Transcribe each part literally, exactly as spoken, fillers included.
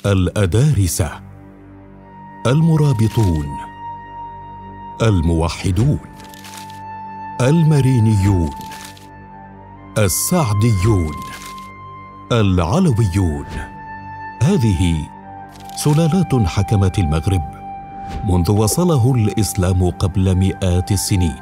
الأدارسة، المرابطون، الموحدون، المرينيون، السعديون، العلويون. هذه سلالات حكمت المغرب منذ وصله الإسلام قبل مئات السنين.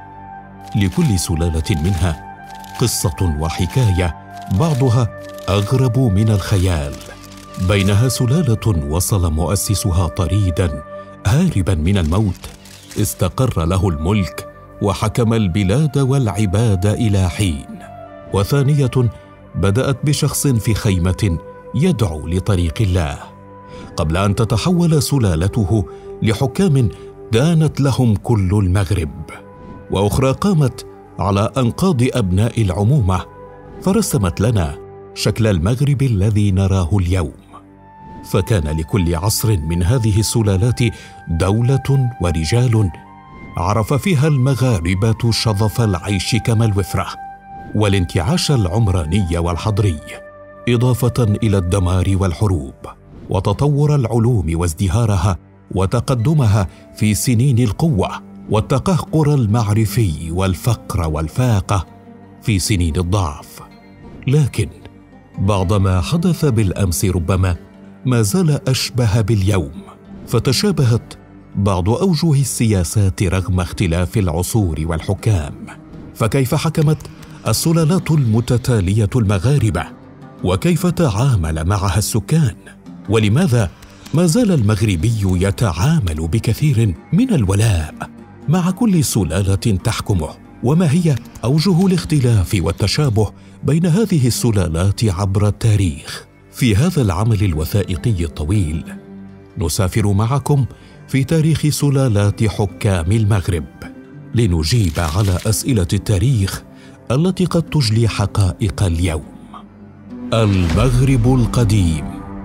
لكل سلالة منها قصة وحكاية، بعضها أغرب من الخيال. بينها سلالة وصل مؤسسها طريدا هاربا من الموت، استقر له الملك وحكم البلاد والعباد إلى حين. وثانية بدأت بشخص في خيمة يدعو لطريق الله، قبل أن تتحول سلالته لحكام دانت لهم كل المغرب. وأخرى قامت على أنقاض أبناء العمومة، فرسمت لنا شكل المغرب الذي نراه اليوم. فكان لكل عصر من هذه السلالات دولة ورجال عرف فيها المغاربة شظف العيش كما الوفرة والانتعاش العمراني والحضري، إضافة إلى الدمار والحروب وتطور العلوم وازدهارها وتقدمها في سنين القوة، والتقهقر المعرفي والفقر والفاقة في سنين الضعف. لكن بعض ما حدث بالأمس ربما ما زال أشبه باليوم، فتشابهت بعض أوجه السياسات رغم اختلاف العصور والحكام. فكيف حكمت السلالات المتتالية المغاربة؟ وكيف تعامل معها السكان؟ ولماذا ما زال المغربي يتعامل بكثير من الولاء مع كل سلالة تحكمه؟ وما هي أوجه الاختلاف والتشابه بين هذه السلالات عبر التاريخ؟ في هذا العمل الوثائقي الطويل نسافر معكم في تاريخ سلالات حكام المغرب لنجيب على أسئلة التاريخ التي قد تجلي حقائق اليوم. المغرب القديم.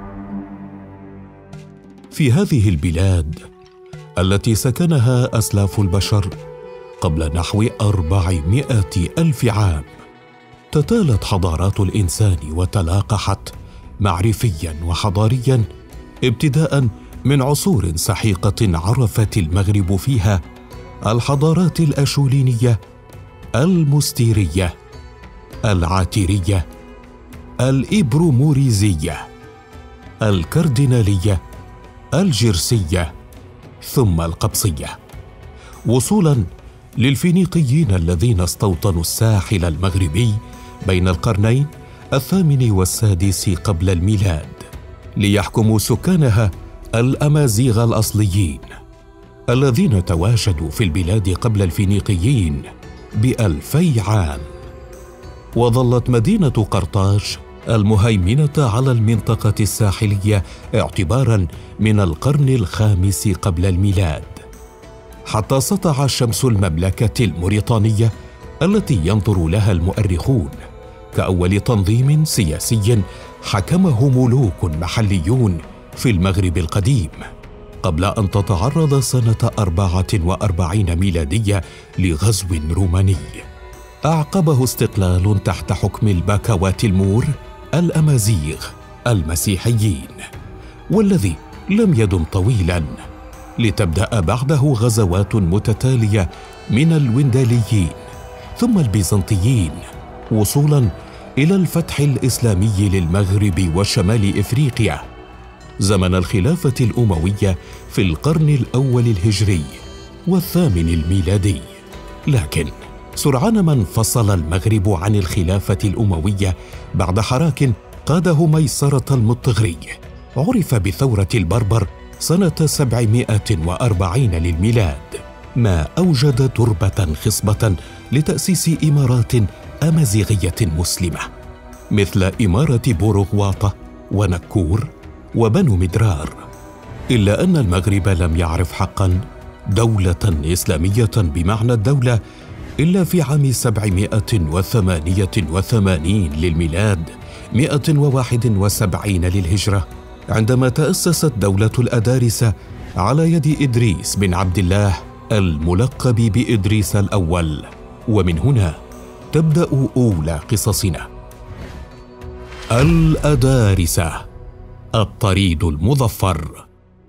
في هذه البلاد التي سكنها أسلاف البشر قبل نحو أربعمائة ألف عام، تتالت حضارات الإنسان وتلاقحت معرفيا وحضاريا، ابتداء من عصور سحيقة عرفت المغرب فيها الحضارات الأشولينية، المستيرية، العاترية، الإبروموريزية، الكردينالية، الجرسية، ثم القبصية، وصولا للفينيقيين الذين استوطنوا الساحل المغربي بين القرنين الثامن والسادس قبل الميلاد، ليحكموا سكانها الأمازيغ الأصليين الذين تواجدوا في البلاد قبل الفينيقيين بألفي عام. وظلت مدينة قرطاج المهيمنة على المنطقة الساحلية اعتباراً من القرن الخامس قبل الميلاد، حتى سطع شمس المملكة الموريطانية التي ينظر لها المؤرخون كأول تنظيم سياسي حكمه ملوك محليون في المغرب القديم، قبل أن تتعرض سنة أربعة وأربعين ميلادية لغزو روماني أعقبه استقلال تحت حكم الباكوات المور الأمازيغ المسيحيين، والذي لم يدم طويلا، لتبدأ بعده غزوات متتالية من الونداليين ثم البيزنطيين، وصولا إلى الفتح الإسلامي للمغرب وشمال إفريقيا زمن الخلافة الأموية في القرن الأول الهجري والثامن الميلادي. لكن سرعان ما انفصل المغرب عن الخلافة الأموية بعد حراك قاده ميسرة المطغري عرف بثورة البربر سنة سبعمائة وأربعين للميلاد، ما أوجد تربة خصبة لتأسيس إمارات أمازيغية مسلمة مثل إمارة بورغواطة ونكور وبنو مدرار. إلا أن المغرب لم يعرف حقا دولة إسلامية بمعنى الدولة إلا في عام سبعمائة وثمانية وثمانين للميلاد مئة وواحد وسبعين للهجرة، عندما تأسست دولة الأدارسة على يد إدريس بن عبد الله الملقب بإدريس الأول. ومن هنا تبدأ أولى قصصنا. الأدارسة الطريد المظفر.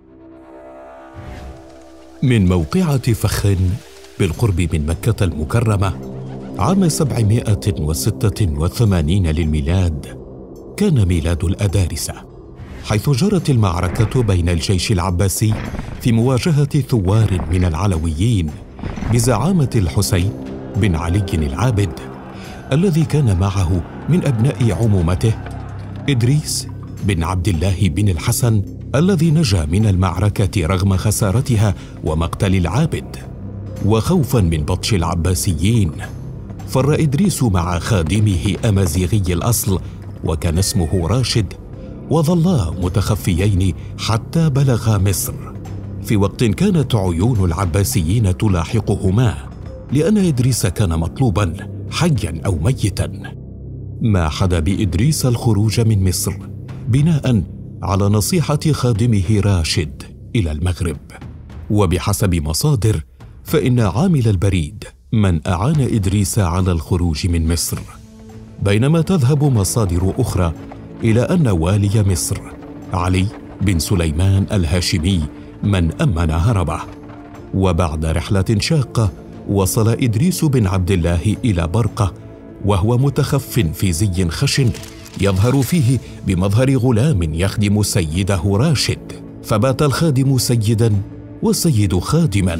من موقعة فخ بالقرب من مكة المكرمة عام سبعمائة وستة وثمانين للميلاد كان ميلاد الأدارسة، حيث جرت المعركة بين الجيش العباسي في مواجهة ثوار من العلويين بزعامة الحسين بن علي العابد، الذي كان معه من أبناء عمومته إدريس بن عبد الله بن الحسن الذي نجا من المعركة رغم خسارتها ومقتل العابد. وخوفا من بطش العباسيين فر إدريس مع خادمه أمازيغي الأصل وكان اسمه راشد، وظلا متخفيين حتى بلغا مصر، في وقت كانت عيون العباسيين تلاحقهما لأن إدريس كان مطلوبا حيا أو ميتا. ما حدا بإدريس الخروج من مصر بناء على نصيحة خادمه راشد إلى المغرب. وبحسب مصادر فإن عامل البريد من أعان إدريس على الخروج من مصر، بينما تذهب مصادر أخرى إلى أن والي مصر علي بن سليمان الهاشمي من أمن هربه. وبعد رحلة شاقة وصل إدريس بن عبد الله إلى برقة وهو متخف في زي خشن يظهر فيه بمظهر غلام يخدم سيده راشد، فبات الخادم سيدا والسيد خادما،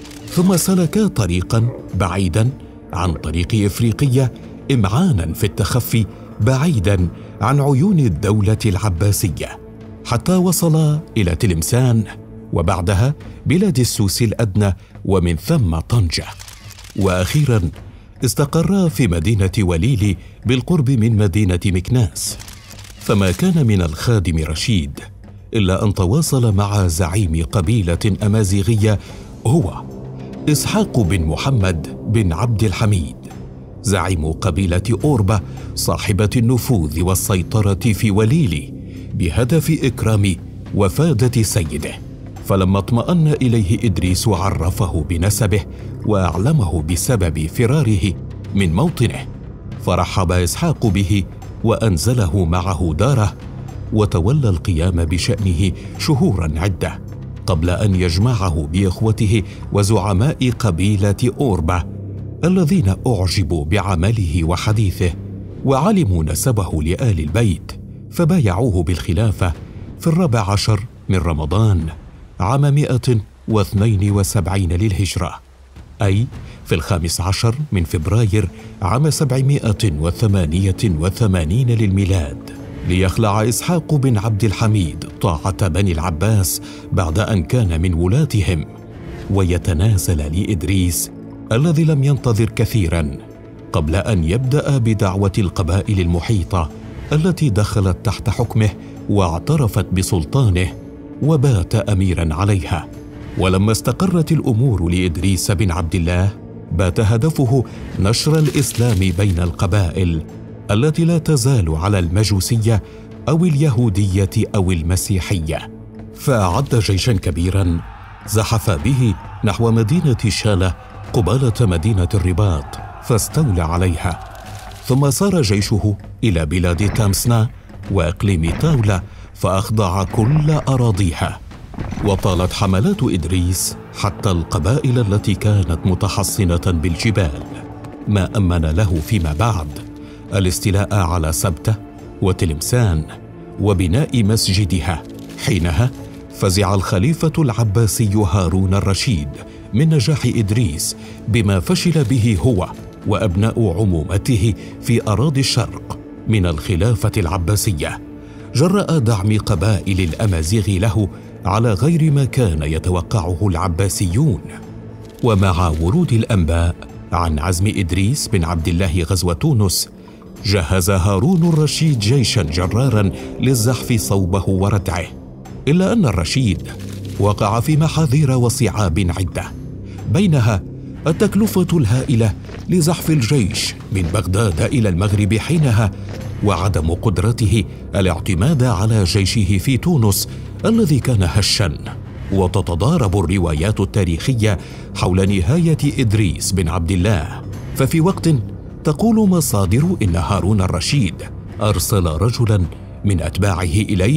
ثم سلكا طريقا بعيدا عن طريق إفريقية إمعانا في التخفي بعيدا عن عيون الدولة العباسية، حتى وصلا إلى تلمسان وبعدها بلاد السوس الأدنى ومن ثم طنجة، وأخيرا استقرا في مدينة وليلي بالقرب من مدينة مكناس. فما كان من الخادم رشيد إلا أن تواصل مع زعيم قبيلة أمازيغية هو إسحاق بن محمد بن عبد الحميد، زعيم قبيلة أوربا صاحبة النفوذ والسيطرة في وليلي، بهدف إكرام وفادة سيده. فلما اطمأن إليه إدريس عرفه بنسبه وأعلمه بسبب فراره من موطنه، فرحب إسحاق به وأنزله معه داره، وتولى القيام بشأنه شهورا عدة قبل أن يجمعه بإخوته وزعماء قبيلة أوربا الذين أعجبوا بعمله وحديثه وعلموا نسبه لآل البيت، فبايعوه بالخلافة في الرابع عشر من رمضان عام مئة واثنين وسبعين للهجرة، أي في الخامس عشر من فبراير عام سبعمائة وثمانية وثمانين للميلاد، ليخلع إسحاق بن عبد الحميد طاعة بني العباس بعد أن كان من ولاتهم، ويتنازل لإدريس الذي لم ينتظر كثيرا قبل أن يبدأ بدعوة القبائل المحيطة التي دخلت تحت حكمه واعترفت بسلطانه، وبات أميرا عليها. ولما استقرت الأمور لإدريس بن عبد الله بات هدفه نشر الإسلام بين القبائل التي لا تزال على المجوسية أو اليهودية أو المسيحية، فأعد جيشا كبيرا زحف به نحو مدينة شالة قبالة مدينة الرباط فاستولى عليها، ثم سار جيشه إلى بلاد تامسنا وإقليم تاولة فأخضع كل أراضيها. وطالت حملات إدريس حتى القبائل التي كانت متحصنة بالجبال، ما أمن له فيما بعد الاستيلاء على سبتة وتلمسان وبناء مسجدها. حينها فزع الخليفة العباسي هارون الرشيد من نجاح إدريس بما فشل به هو وأبناء عمومته في أراضي الشرق من الخلافة العباسية، جراء دعم قبائل الأمازيغ له على غير ما كان يتوقعه العباسيون. ومع ورود الأنباء عن عزم إدريس بن عبد الله غزو تونس، جهز هارون الرشيد جيشا جرارا للزحف صوبه وردعه، إلا أن الرشيد وقع في محاذير وصعاب عدة، بينها التكلفة الهائلة لزحف الجيش من بغداد إلى المغرب حينها، وعدم قدرته الاعتماد على جيشه في تونس الذي كان هشا. وتتضارب الروايات التاريخية حول نهاية إدريس بن عبد الله، ففي وقت تقول مصادر إن هارون الرشيد أرسل رجلا من أتباعه إليه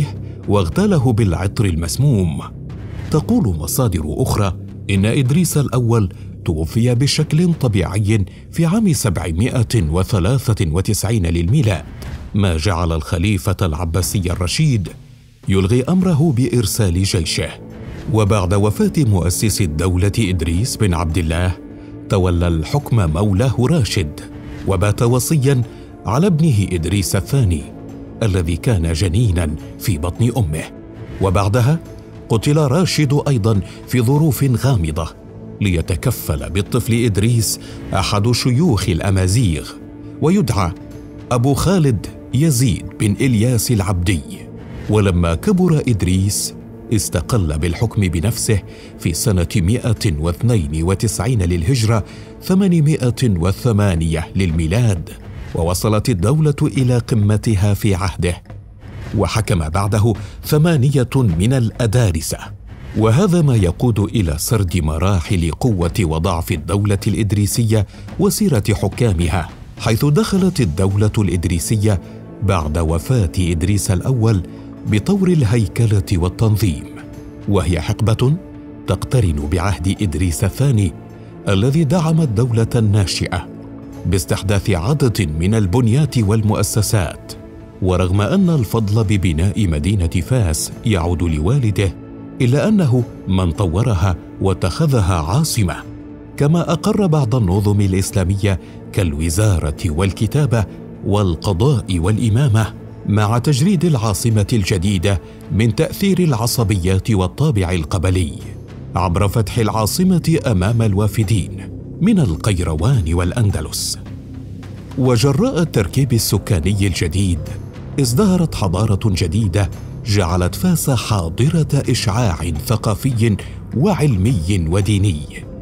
واغتاله بالعطر المسموم. تقول مصادر أخرى إن إدريس الأول توفي بشكل طبيعي في عام سبعمائة وثلاثة وتسعين للميلاد، ما جعل الخليفة العباسي الرشيد يلغي أمره بإرسال جيشه. وبعد وفاة مؤسس الدولة إدريس بن عبد الله، تولى الحكم مولاه راشد، وبات وصياً على ابنه إدريس الثاني الذي كان جنيناً في بطن أمه. وبعدها قتل راشد أيضاً في ظروف غامضة، ليتكفل بالطفل إدريس أحد شيوخ الأمازيغ، ويدعى أبو خالد يزيد بن إلياس العبدي. ولما كبر إدريس استقل بالحكم بنفسه في سنة مئة واثنين وتسعين للهجرة ثمانمائة وثمانية للميلاد، ووصلت الدولة إلى قمتها في عهده، وحكم بعده ثمانية من الأدارسة. وهذا ما يقود إلى سرد مراحل قوة وضعف الدولة الإدريسية وسيرة حكامها، حيث دخلت الدولة الإدريسية بعد وفاة إدريس الأول بطور الهيكلة والتنظيم، وهي حقبة تقترن بعهد إدريس الثاني الذي دعم الدولة الناشئة باستحداث عدد من البنيات والمؤسسات. ورغم أن الفضل ببناء مدينة فاس يعود لوالده، إلا أنه من طورها واتخذها عاصمة، كما أقر بعض النظم الإسلامية كالوزارة والكتابة والقضاء والإمامة، مع تجريد العاصمة الجديدة من تأثير العصبيات والطابع القبلي عبر فتح العاصمة أمام الوافدين من القيروان والأندلس. وجراء التركيب السكاني الجديد ازدهرت حضارة جديدة جعلت فاس حاضرة إشعاع ثقافي وعلمي وديني،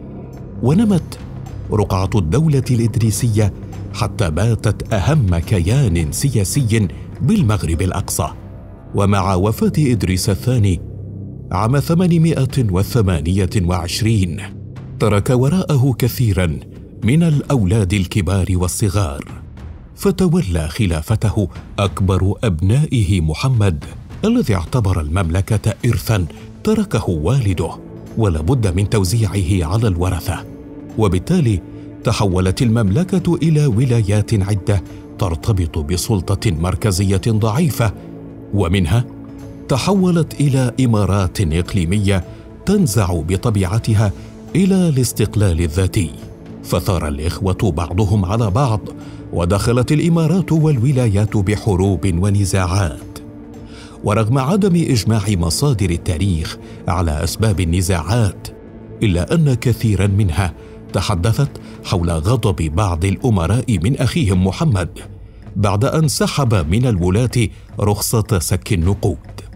ونمت رقعة الدولة الإدريسية حتى باتت أهم كيان سياسي بالمغرب الأقصى. ومع وفاة إدريس الثاني عام ثمانمائة وثمانية وعشرين ترك وراءه كثيرا من الأولاد الكبار والصغار، فتولى خلافته أكبر أبنائه محمد الذي اعتبر المملكة إرثا تركه والده ولا بد من توزيعه على الورثة. وبالتالي تحولت المملكة إلى ولايات عدة ترتبط بسلطة مركزية ضعيفة، ومنها تحولت إلى إمارات إقليمية تنزع بطبيعتها إلى الاستقلال الذاتي، فثار الإخوة بعضهم على بعض، ودخلت الإمارات والولايات بحروب ونزاعات. ورغم عدم إجماع مصادر التاريخ على أسباب النزاعات، إلا أن كثيرا منها تحدثت حول غضب بعض الأمراء من أخيهم محمد بعد أن سحب من الولاة رخصة سك النقود،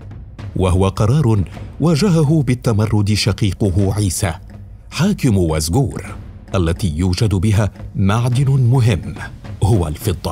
وهو قرار واجهه بالتمرد شقيقه عيسى حاكم وزغور التي يوجد بها معدن مهم هو الفضة،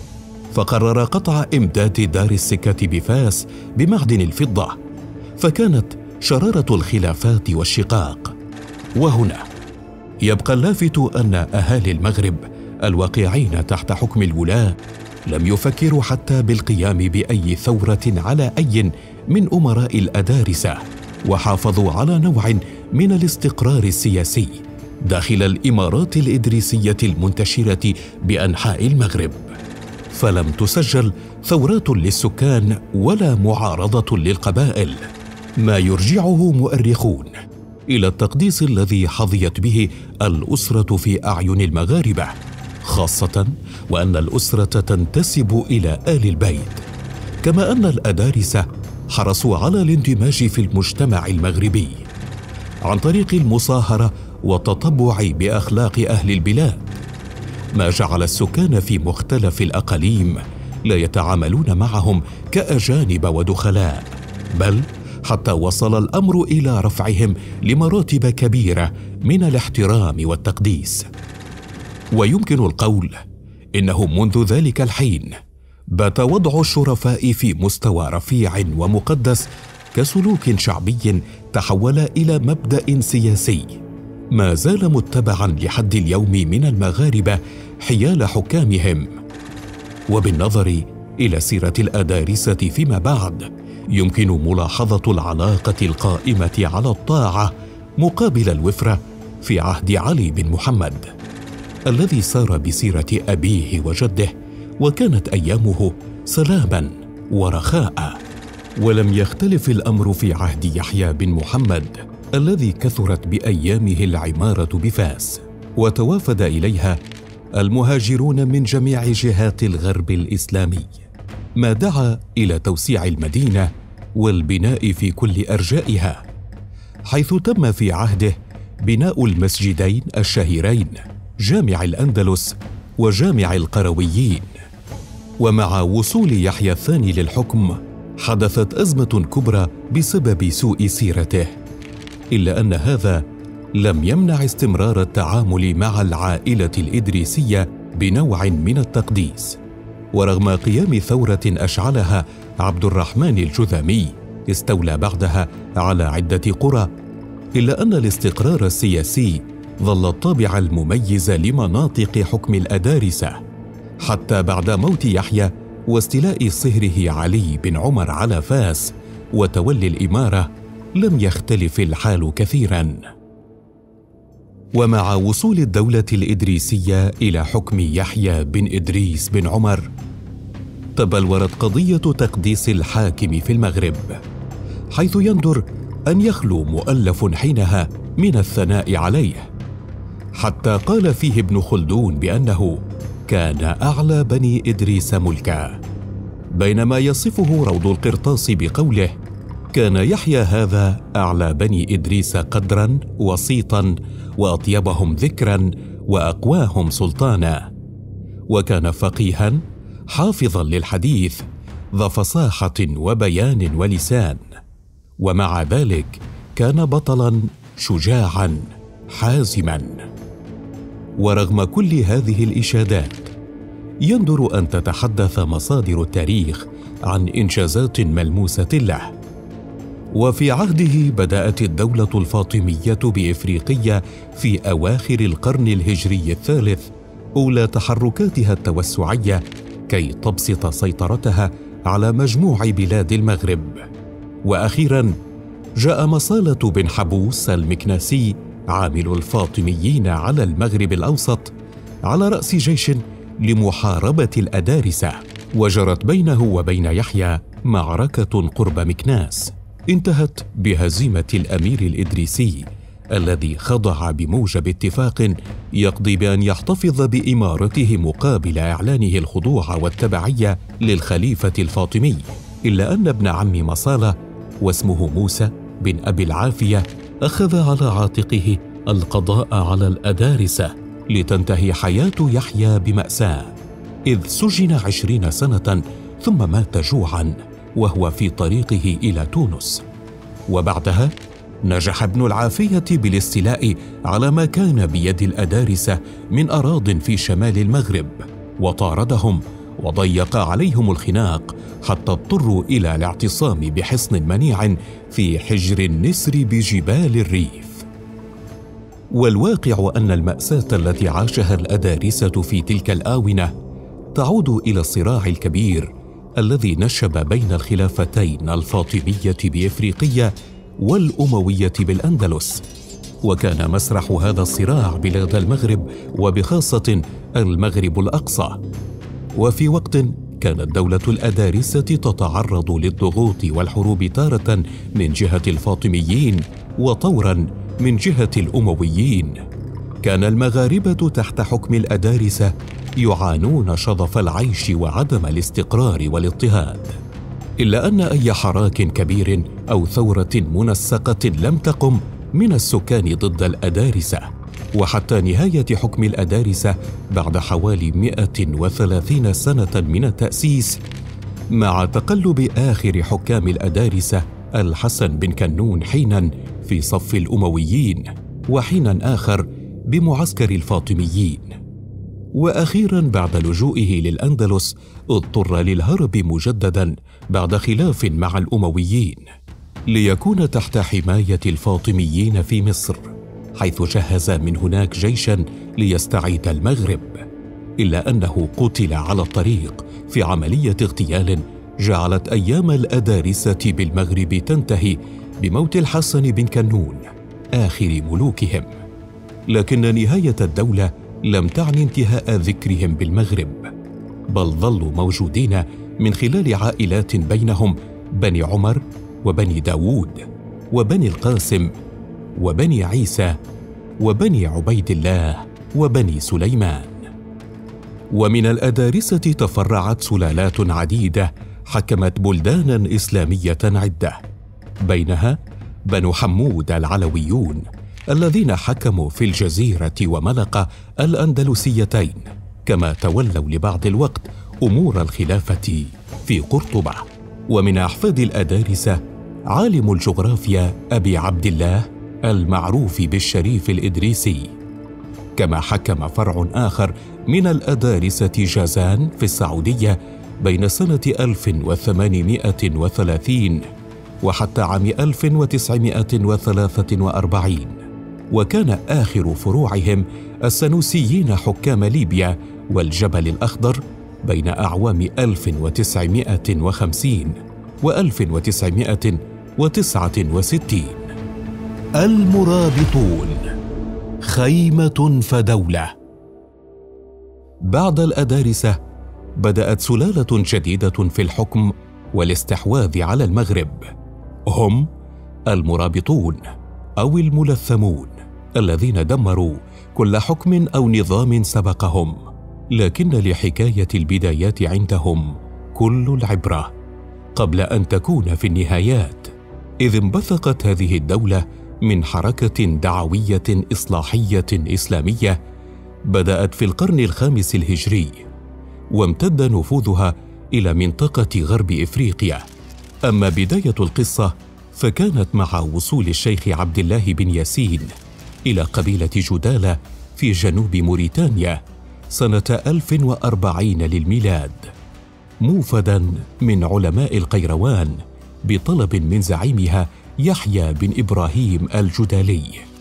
فقرر قطع إمداد دار السكة بفاس بمعدن الفضة، فكانت شرارة الخلافات والشقاق. وهنا يبقى اللافت أن أهالي المغرب الواقعين تحت حكم الولاة لم يفكروا حتى بالقيام بأي ثورة على أي من أمراء الأدارسة، وحافظوا على نوع من الاستقرار السياسي داخل الإمارات الإدريسية المنتشرة بأنحاء المغرب، فلم تسجل ثورات للسكان ولا معارضة للقبائل، ما يرجعه مؤرخون إلى التقديس الذي حظيت به الأسرة في أعين المغاربة، خاصة وأن الأسرة تنتسب إلى آل البيت، كما أن الأدارسة حرصوا على الاندماج في المجتمع المغربي عن طريق المصاهرة والتطبع بأخلاق أهل البلاد، ما جعل السكان في مختلف الأقاليم لا يتعاملون معهم كأجانب ودخلاء، بل حتى وصل الأمر إلى رفعهم لمراتب كبيرة من الاحترام والتقديس. ويمكن القول إنه منذ ذلك الحين بات وضع الشرفاء في مستوى رفيع ومقدس كسلوك شعبي تحول إلى مبدأ سياسي ما زال متبعا لحد اليوم من المغاربة حيال حكامهم. وبالنظر إلى سيرة الأدارسة فيما بعد، يمكن ملاحظة العلاقة القائمة على الطاعة مقابل الوفرة في عهد علي بن محمد، الذي سار بسيرة أبيه وجده، وكانت أيامه سلاما ورخاء. ولم يختلف الأمر في عهد يحيى بن محمد، الذي كثرت بأيامه العمارة بفاس، وتوافد إليها المهاجرون من جميع جهات الغرب الإسلامي، ما دعا إلى توسيع المدينة والبناء في كل أرجائها، حيث تم في عهده بناء المسجدين الشهيرين، جامع الأندلس وجامع القرويين. ومع وصول يحيى الثاني للحكم حدثت أزمة كبرى بسبب سوء سيرته، إلا أن هذا لم يمنع استمرار التعامل مع العائلة الإدريسية بنوع من التقديس. ورغم قيام ثورة أشعلها عبد الرحمن الجذامي استولى بعدها على عدة قرى، إلا أن الاستقرار السياسي ظل الطابع المميز لمناطق حكم الأدارسة، حتى بعد موت يحيى واستيلاء صهره علي بن عمر على فاس وتولي الإمارة لم يختلف الحال كثيراً. ومع وصول الدولة الإدريسية إلى حكم يحيى بن إدريس بن عمر تبلورت قضية تقديس الحاكم في المغرب، حيث يندر أن يخلو مؤلف حينها من الثناء عليه، حتى قال فيه ابن خلدون بأنه كان أعلى بني إدريس ملكا، بينما يصفه روض القرطاس بقوله كان يحيى هذا أعلى بني إدريس قدرا وسيطا وأطيبهم ذكرا وأقواهم سلطانا، وكان فقيها حافظا للحديث ذا فصاحة وبيان ولسان، ومع ذلك كان بطلا شجاعا حازما. ورغم كل هذه الإشادات يندر أن تتحدث مصادر التاريخ عن إنجازات ملموسة له. وفي عهده بدأت الدولة الفاطمية بإفريقية في أواخر القرن الهجري الثالث أولى تحركاتها التوسعية كي تبسط سيطرتها على مجموع بلاد المغرب. وأخيراً جاء مصالة بن حبوس المكناسي عامل الفاطميين على المغرب الأوسط على رأس جيش لمحاربة الأدارسة، وجرت بينه وبين يحيى معركة قرب مكناس انتهت بهزيمة الأمير الإدريسي، الذي خضع بموجب اتفاق يقضي بأن يحتفظ بإمارته مقابل إعلانه الخضوع والتبعية للخليفة الفاطمي، إلا أن ابن عم مصالة واسمه موسى بن أبي العافية أخذ على عاتقه القضاء على الأدارسة، لتنتهي حياة يحيى بمأساة، إذ سجن عشرين سنة ثم مات جوعا وهو في طريقه إلى تونس. وبعدها نجح ابن العافية بالاستيلاء على ما كان بيد الأدارسة من أراضٍ في شمال المغرب، وطاردهم وضيق عليهم الخناق حتى اضطروا إلى الاعتصام بحصن منيع في حجر النسر بجبال الريف. والواقع أن المأساة التي عاشها الأدارسة في تلك الآونة تعود إلى الصراع الكبير الذي نشب بين الخلافتين الفاطمية بإفريقية والأموية بالأندلس، وكان مسرح هذا الصراع بلاد المغرب وبخاصة المغرب الأقصى. وفي وقت كانت دولة الأدارسة تتعرض للضغوط والحروب تارة من جهة الفاطميين وطورا من جهة الأمويين، كان المغاربة تحت حكم الأدارسة يعانون شظف العيش وعدم الاستقرار والاضطهاد، إلا أن أي حراك كبير أو ثورة منسقة لم تقم من السكان ضد الأدارسة. وحتى نهاية حكم الأدارسة بعد حوالي مئة وثلاثين سنة من التأسيس، مع تقلب آخر حكام الأدارسة الحسن بن كنون حينا في صف الأمويين وحينا آخر بمعسكر الفاطميين، وأخيرا بعد لجوئه للأندلس اضطر للهرب مجددا بعد خلاف مع الأمويين ليكون تحت حماية الفاطميين في مصر، حيث جهز من هناك جيشا ليستعيد المغرب، إلا أنه قتل على الطريق في عملية اغتيال جعلت أيام الأدارسة بالمغرب تنتهي بموت الحسن بن كنون آخر ملوكهم، لكن نهاية الدولة لم تعني انتهاء ذكرهم بالمغرب، بل ظلوا موجودين من خلال عائلات بينهم بني عمر وبني داوود وبني القاسم وبني عيسى وبني عبيد الله وبني سليمان. ومن الأدارسة تفرعت سلالات عديدة حكمت بلدانا إسلامية عدة، بينها بنو حمود العلويون الذين حكموا في الجزيرة وملقا الأندلسيتين، كما تولوا لبعض الوقت أمور الخلافة في قرطبة. ومن أحفاد الأدارسة عالم الجغرافيا أبي عبد الله المعروف بالشريف الإدريسي، كما حكم فرع آخر من الأدارسة جازان في السعودية بين سنة ألف وثمانمائة وثلاثين وحتى عام ألف وتسعمائة وثلاثة وأربعين، وكان آخر فروعهم السنوسيين حكام ليبيا والجبل الأخضر بين أعوام ألف وتسعمائة وخمسين وألف وتسعمائة وتسعة وستين. المرابطون، خيمة فدولة. بعد الأدارسة بدأت سلالة جديدة في الحكم والاستحواذ على المغرب، هم المرابطون أو الملثمون، الذين دمروا كل حكم أو نظام سبقهم، لكن لحكاية البدايات عندهم كل العبرة قبل أن تكون في النهايات، إذ انبثقت هذه الدولة من حركة دعوية إصلاحية إسلامية بدأت في القرن الخامس الهجري، وامتد نفوذها إلى منطقة غرب إفريقيا. أما بداية القصة فكانت مع وصول الشيخ عبد الله بن ياسين إلى قبيلة جدالة في جنوب موريتانيا سنة ألف وأربعين للميلاد، موفدا من علماء القيروان بطلب من زعيمها يحيى بن إبراهيم الجدالي.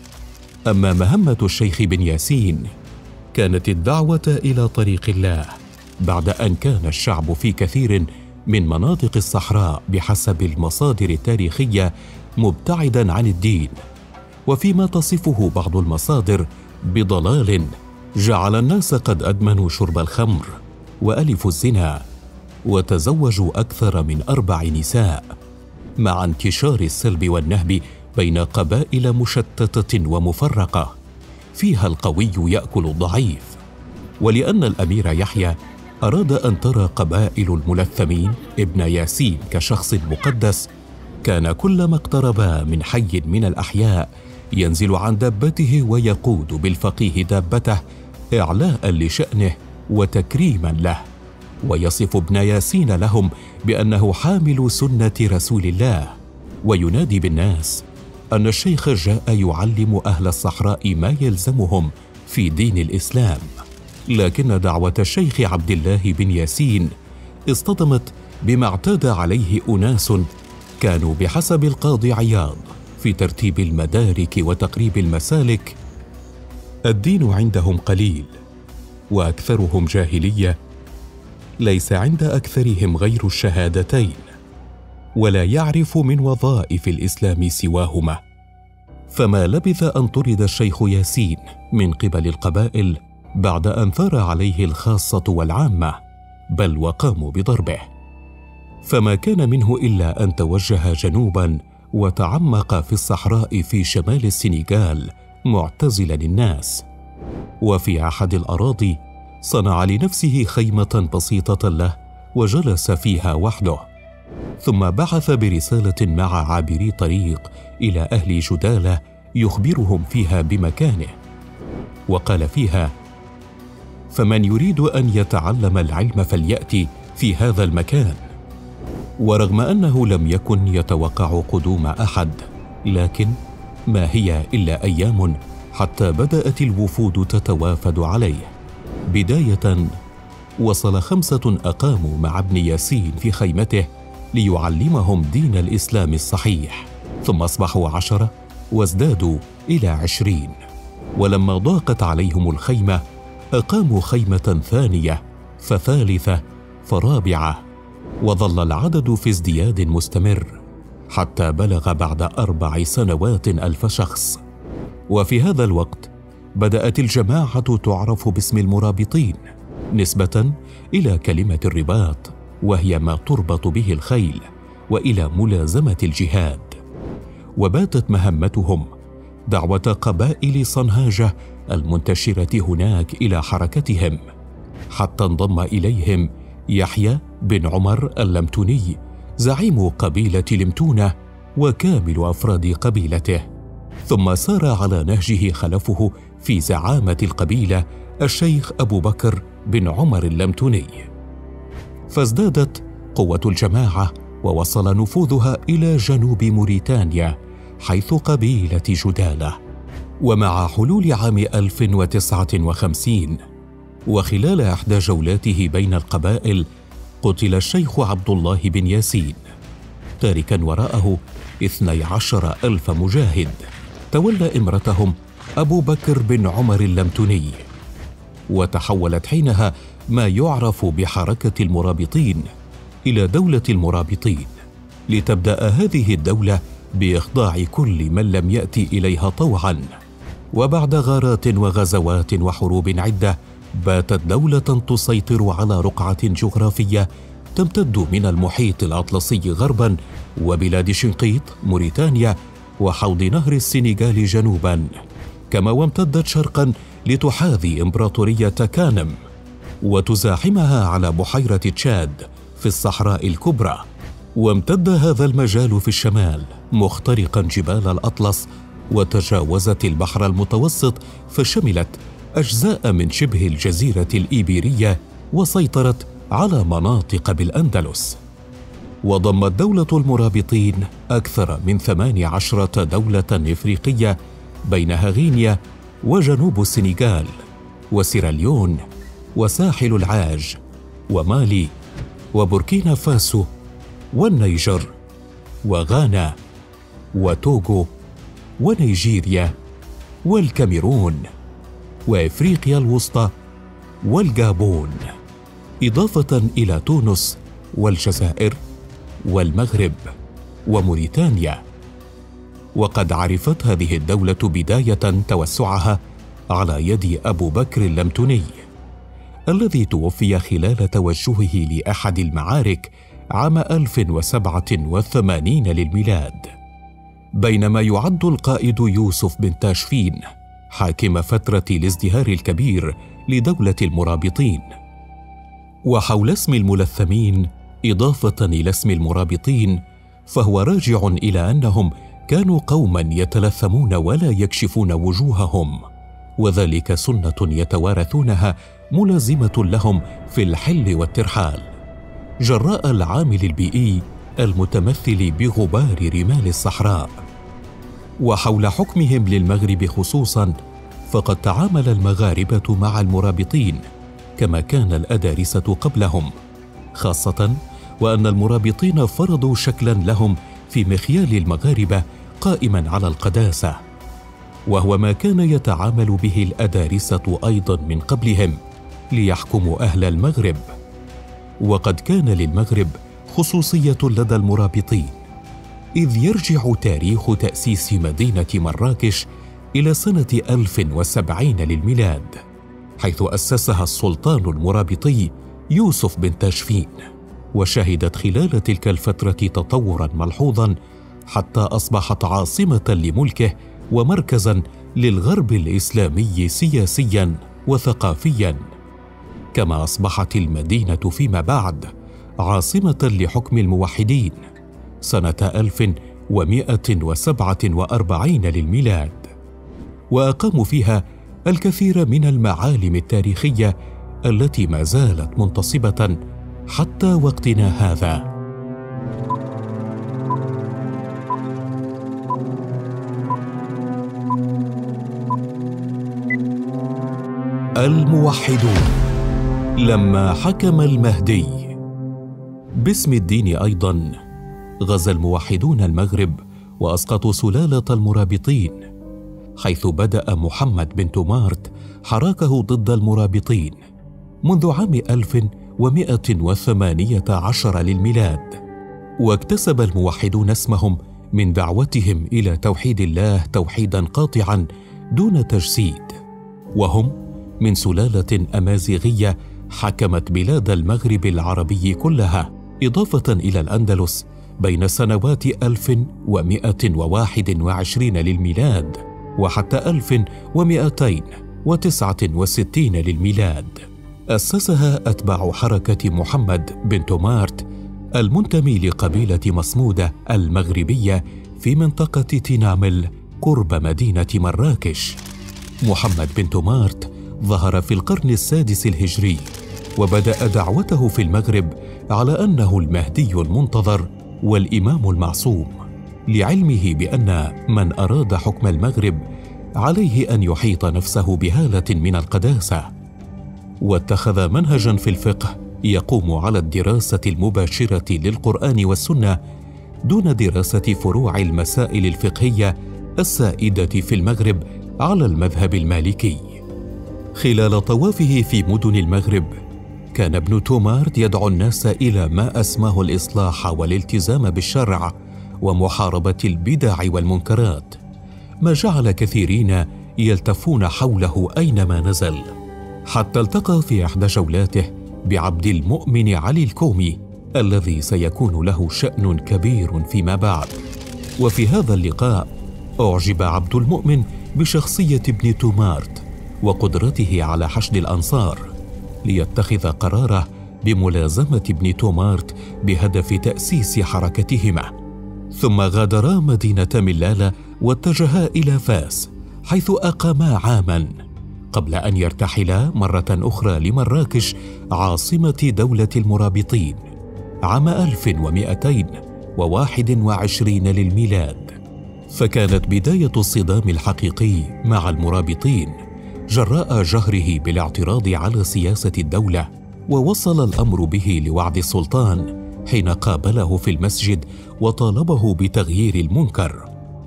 أما مهمة الشيخ بن ياسين كانت الدعوة إلى طريق الله، بعد أن كان الشعب في كثير من مناطق الصحراء بحسب المصادر التاريخية مبتعدا عن الدين، وفيما تصفه بعض المصادر بضلال جعل الناس قد أدمنوا شرب الخمر وألفوا الزنا وتزوجوا أكثر من أربع نساء، مع انتشار السلب والنهب بين قبائل مشتتة ومفرقة فيها القوي يأكل الضعيف. ولأن الأمير يحيى أراد أن ترى قبائل الملثمين ابن ياسين كشخص مقدس، كان كلما اقتربا من حي من الأحياء ينزل عن دابته ويقود بالفقيه دابته إعلاء لشأنه وتكريما له، ويصف ابن ياسين لهم بأنه حامل سنة رسول الله، وينادي بالناس أن الشيخ جاء يعلم أهل الصحراء ما يلزمهم في دين الإسلام. لكن دعوة الشيخ عبد الله بن ياسين اصطدمت بما اعتاد عليه أناس كانوا بحسب القاضي عياض في ترتيب المدارك وتقريب المسالك الدين عندهم قليل وأكثرهم جاهلية، ليس عند أكثرهم غير الشهادتين، ولا يعرف من وظائف الإسلام سواهما. فما لبث أن طرد الشيخ ياسين من قبل القبائل بعد أن ثار عليه الخاصة والعامة، بل وقاموا بضربه، فما كان منه إلا أن توجه جنوبا وتعمق في الصحراء في شمال السنغال معتزلا الناس، وفي أحد الأراضي صنع لنفسه خيمة بسيطة له وجلس فيها وحده، ثم بعث برسالة مع عابري طريق إلى أهل جدالة يخبرهم فيها بمكانه، وقال فيها: فمن يريد أن يتعلم العلم فليأتي في هذا المكان. ورغم أنه لم يكن يتوقع قدوم أحد، لكن ما هي إلا أيام حتى بدأت الوفود تتوافد عليه. بداية وصل خمسة أقاموا مع ابن ياسين في خيمته ليعلمهم دين الإسلام الصحيح، ثم أصبحوا عشرة وازدادوا إلى عشرين، ولما ضاقت عليهم الخيمة أقاموا خيمة ثانية فثالثة فرابعة، وظل العدد في ازدياد مستمر حتى بلغ بعد أربع سنوات ألف شخص. وفي هذا الوقت بدأت الجماعة تعرف باسم المرابطين نسبة إلى كلمة الرباط، وهي ما تربط به الخيل، وإلى ملازمة الجهاد. وباتت مهمتهم دعوة قبائل صنهاجة المنتشرة هناك إلى حركتهم، حتى انضم إليهم يحيى بن عمر اللمتوني زعيم قبيلة لمتونة وكامل أفراد قبيلته، ثم سار على نهجه خلفه في زعامة القبيلة الشيخ أبو بكر بن عمر اللمتوني، فازدادت قوة الجماعة ووصل نفوذها إلى جنوب موريتانيا حيث قبيلة جدالة. ومع حلول عام ألف وتسعة وخمسين وخلال إحدى جولاته بين القبائل قتل الشيخ عبد الله بن ياسين، تاركا وراءه اثني عشر ألف مجاهد تولى إمرتهم أبو بكر بن عمر اللمتوني. وتحولت حينها ما يعرف بحركة المرابطين إلى دولة المرابطين، لتبدأ هذه الدولة بإخضاع كل من لم يأتي إليها طوعا. وبعد غارات وغزوات وحروب عدة باتت دولة تسيطر على رقعة جغرافية تمتد من المحيط الأطلسي غربا وبلاد شنقيط موريتانيا وحوض نهر السنغال جنوبا، كما وامتدت شرقا لتحاذي إمبراطورية كانم وتزاحمها على بحيرة تشاد في الصحراء الكبرى. وامتد هذا المجال في الشمال مخترقا جبال الأطلس، وتجاوزت البحر المتوسط فشملت أجزاء من شبه الجزيرة الإيبيرية، وسيطرت على مناطق بالأندلس. وضمت دولة المرابطين أكثر من ثمان عشرة دولة إفريقية، بينها غينيا وجنوب السنغال وسيراليون وساحل العاج ومالي وبوركينا فاسو والنيجر وغانا وتوغو ونيجيريا والكاميرون وإفريقيا الوسطى والجابون، إضافة إلى تونس والجزائر والمغرب وموريتانيا. وقد عرفت هذه الدولة بداية توسعها على يد أبو بكر اللمتوني، الذي توفي خلال توجهه لأحد المعارك عام ألف وسبعة وثمانين للميلاد، بينما يعد القائد يوسف بن تاشفين حاكم فترة الازدهار الكبير لدولة المرابطين. وحول اسم الملثمين إضافة إلى اسم المرابطين، فهو راجع إلى أنهم كانوا قوما يتلثمون ولا يكشفون وجوههم، وذلك سنة يتوارثونها ملازمة لهم في الحل والترحال، جراء العامل البيئي المتمثل بغبار رمال الصحراء. وحول حكمهم للمغرب خصوصا، فقد تعامل المغاربة مع المرابطين كما كان الأدارسة قبلهم، خاصة وأن المرابطين فرضوا شكلا لهم في مخيال المغاربة قائما على القداسة، وهو ما كان يتعامل به الأدارسة أيضا من قبلهم ليحكموا أهل المغرب. وقد كان للمغرب خصوصية لدى المرابطين، إذ يرجع تاريخ تأسيس مدينة مراكش إلى سنة ألف وسبعين للميلاد، حيث أسسها السلطان المرابطي يوسف بن تاشفين، وشهدت خلال تلك الفترة تطورا ملحوظا حتى أصبحت عاصمة لملكه ومركزا للغرب الإسلامي سياسيا وثقافيا، كما أصبحت المدينة فيما بعد عاصمة لحكم الموحدين سنة ألف ومائة وسبعة وأربعين للميلاد، وأقاموا فيها الكثير من المعالم التاريخية التي ما زالت منتصبة حتى وقتنا هذا. الموحدون لما حكم المهدي. باسم الدين أيضا غزا الموحدون المغرب وأسقطوا سلالة المرابطين، حيث بدأ محمد بن تومارت حراكه ضد المرابطين منذ عام ألف ومائة وثمانية عشر للميلاد. واكتسب الموحدون اسمهم من دعوتهم إلى توحيد الله توحيدا قاطعا دون تجسيد، وهم من سلالة أمازيغية حكمت بلاد المغرب العربي كلها، إضافة إلى الأندلس بين سنوات ألف ومائة وواحد وعشرين للميلاد وحتى ألف ومائتين وتسعة وستين للميلاد. أسسها أتباع حركة محمد بن تومارت المنتمي لقبيلة مصمودة المغربية في منطقة تينامل قرب مدينة مراكش. محمد بن تومارت ظهر في القرن السادس الهجري، وبدأ دعوته في المغرب على أنه المهدي المنتظر والإمام المعصوم، لعلمه بأن من أراد حكم المغرب عليه أن يحيط نفسه بهالة من القداسة. واتخذ منهجا في الفقه يقوم على الدراسة المباشرة للقرآن والسنة دون دراسة فروع المسائل الفقهية السائدة في المغرب على المذهب المالكي. خلال طوافه في مدن المغرب كان ابن تومارت يدعو الناس إلى ما أسماه الإصلاح والالتزام بالشرع ومحاربة البدع والمنكرات، ما جعل كثيرين يلتفون حوله أينما نزل، حتى التقى في إحدى جولاته بعبد المؤمن علي الكومي الذي سيكون له شأن كبير فيما بعد. وفي هذا اللقاء أعجب عبد المؤمن بشخصية ابن تومارت وقدرته على حشد الأنصار، ليتخذ قراره بملازمة ابن تومارت بهدف تأسيس حركتهما. ثم غادرا مدينة ملالة واتجها إلى فاس، حيث أقاما عاما قبل أن يرتحلا مرة أخرى لمراكش عاصمة دولة المرابطين عام ألف ومائتين وواحد وعشرين للميلاد. فكانت بداية الصدام الحقيقي مع المرابطين جراء جهره بالاعتراض على سياسة الدولة، ووصل الأمر به لوعد السلطان حين قابله في المسجد وطالبه بتغيير المنكر.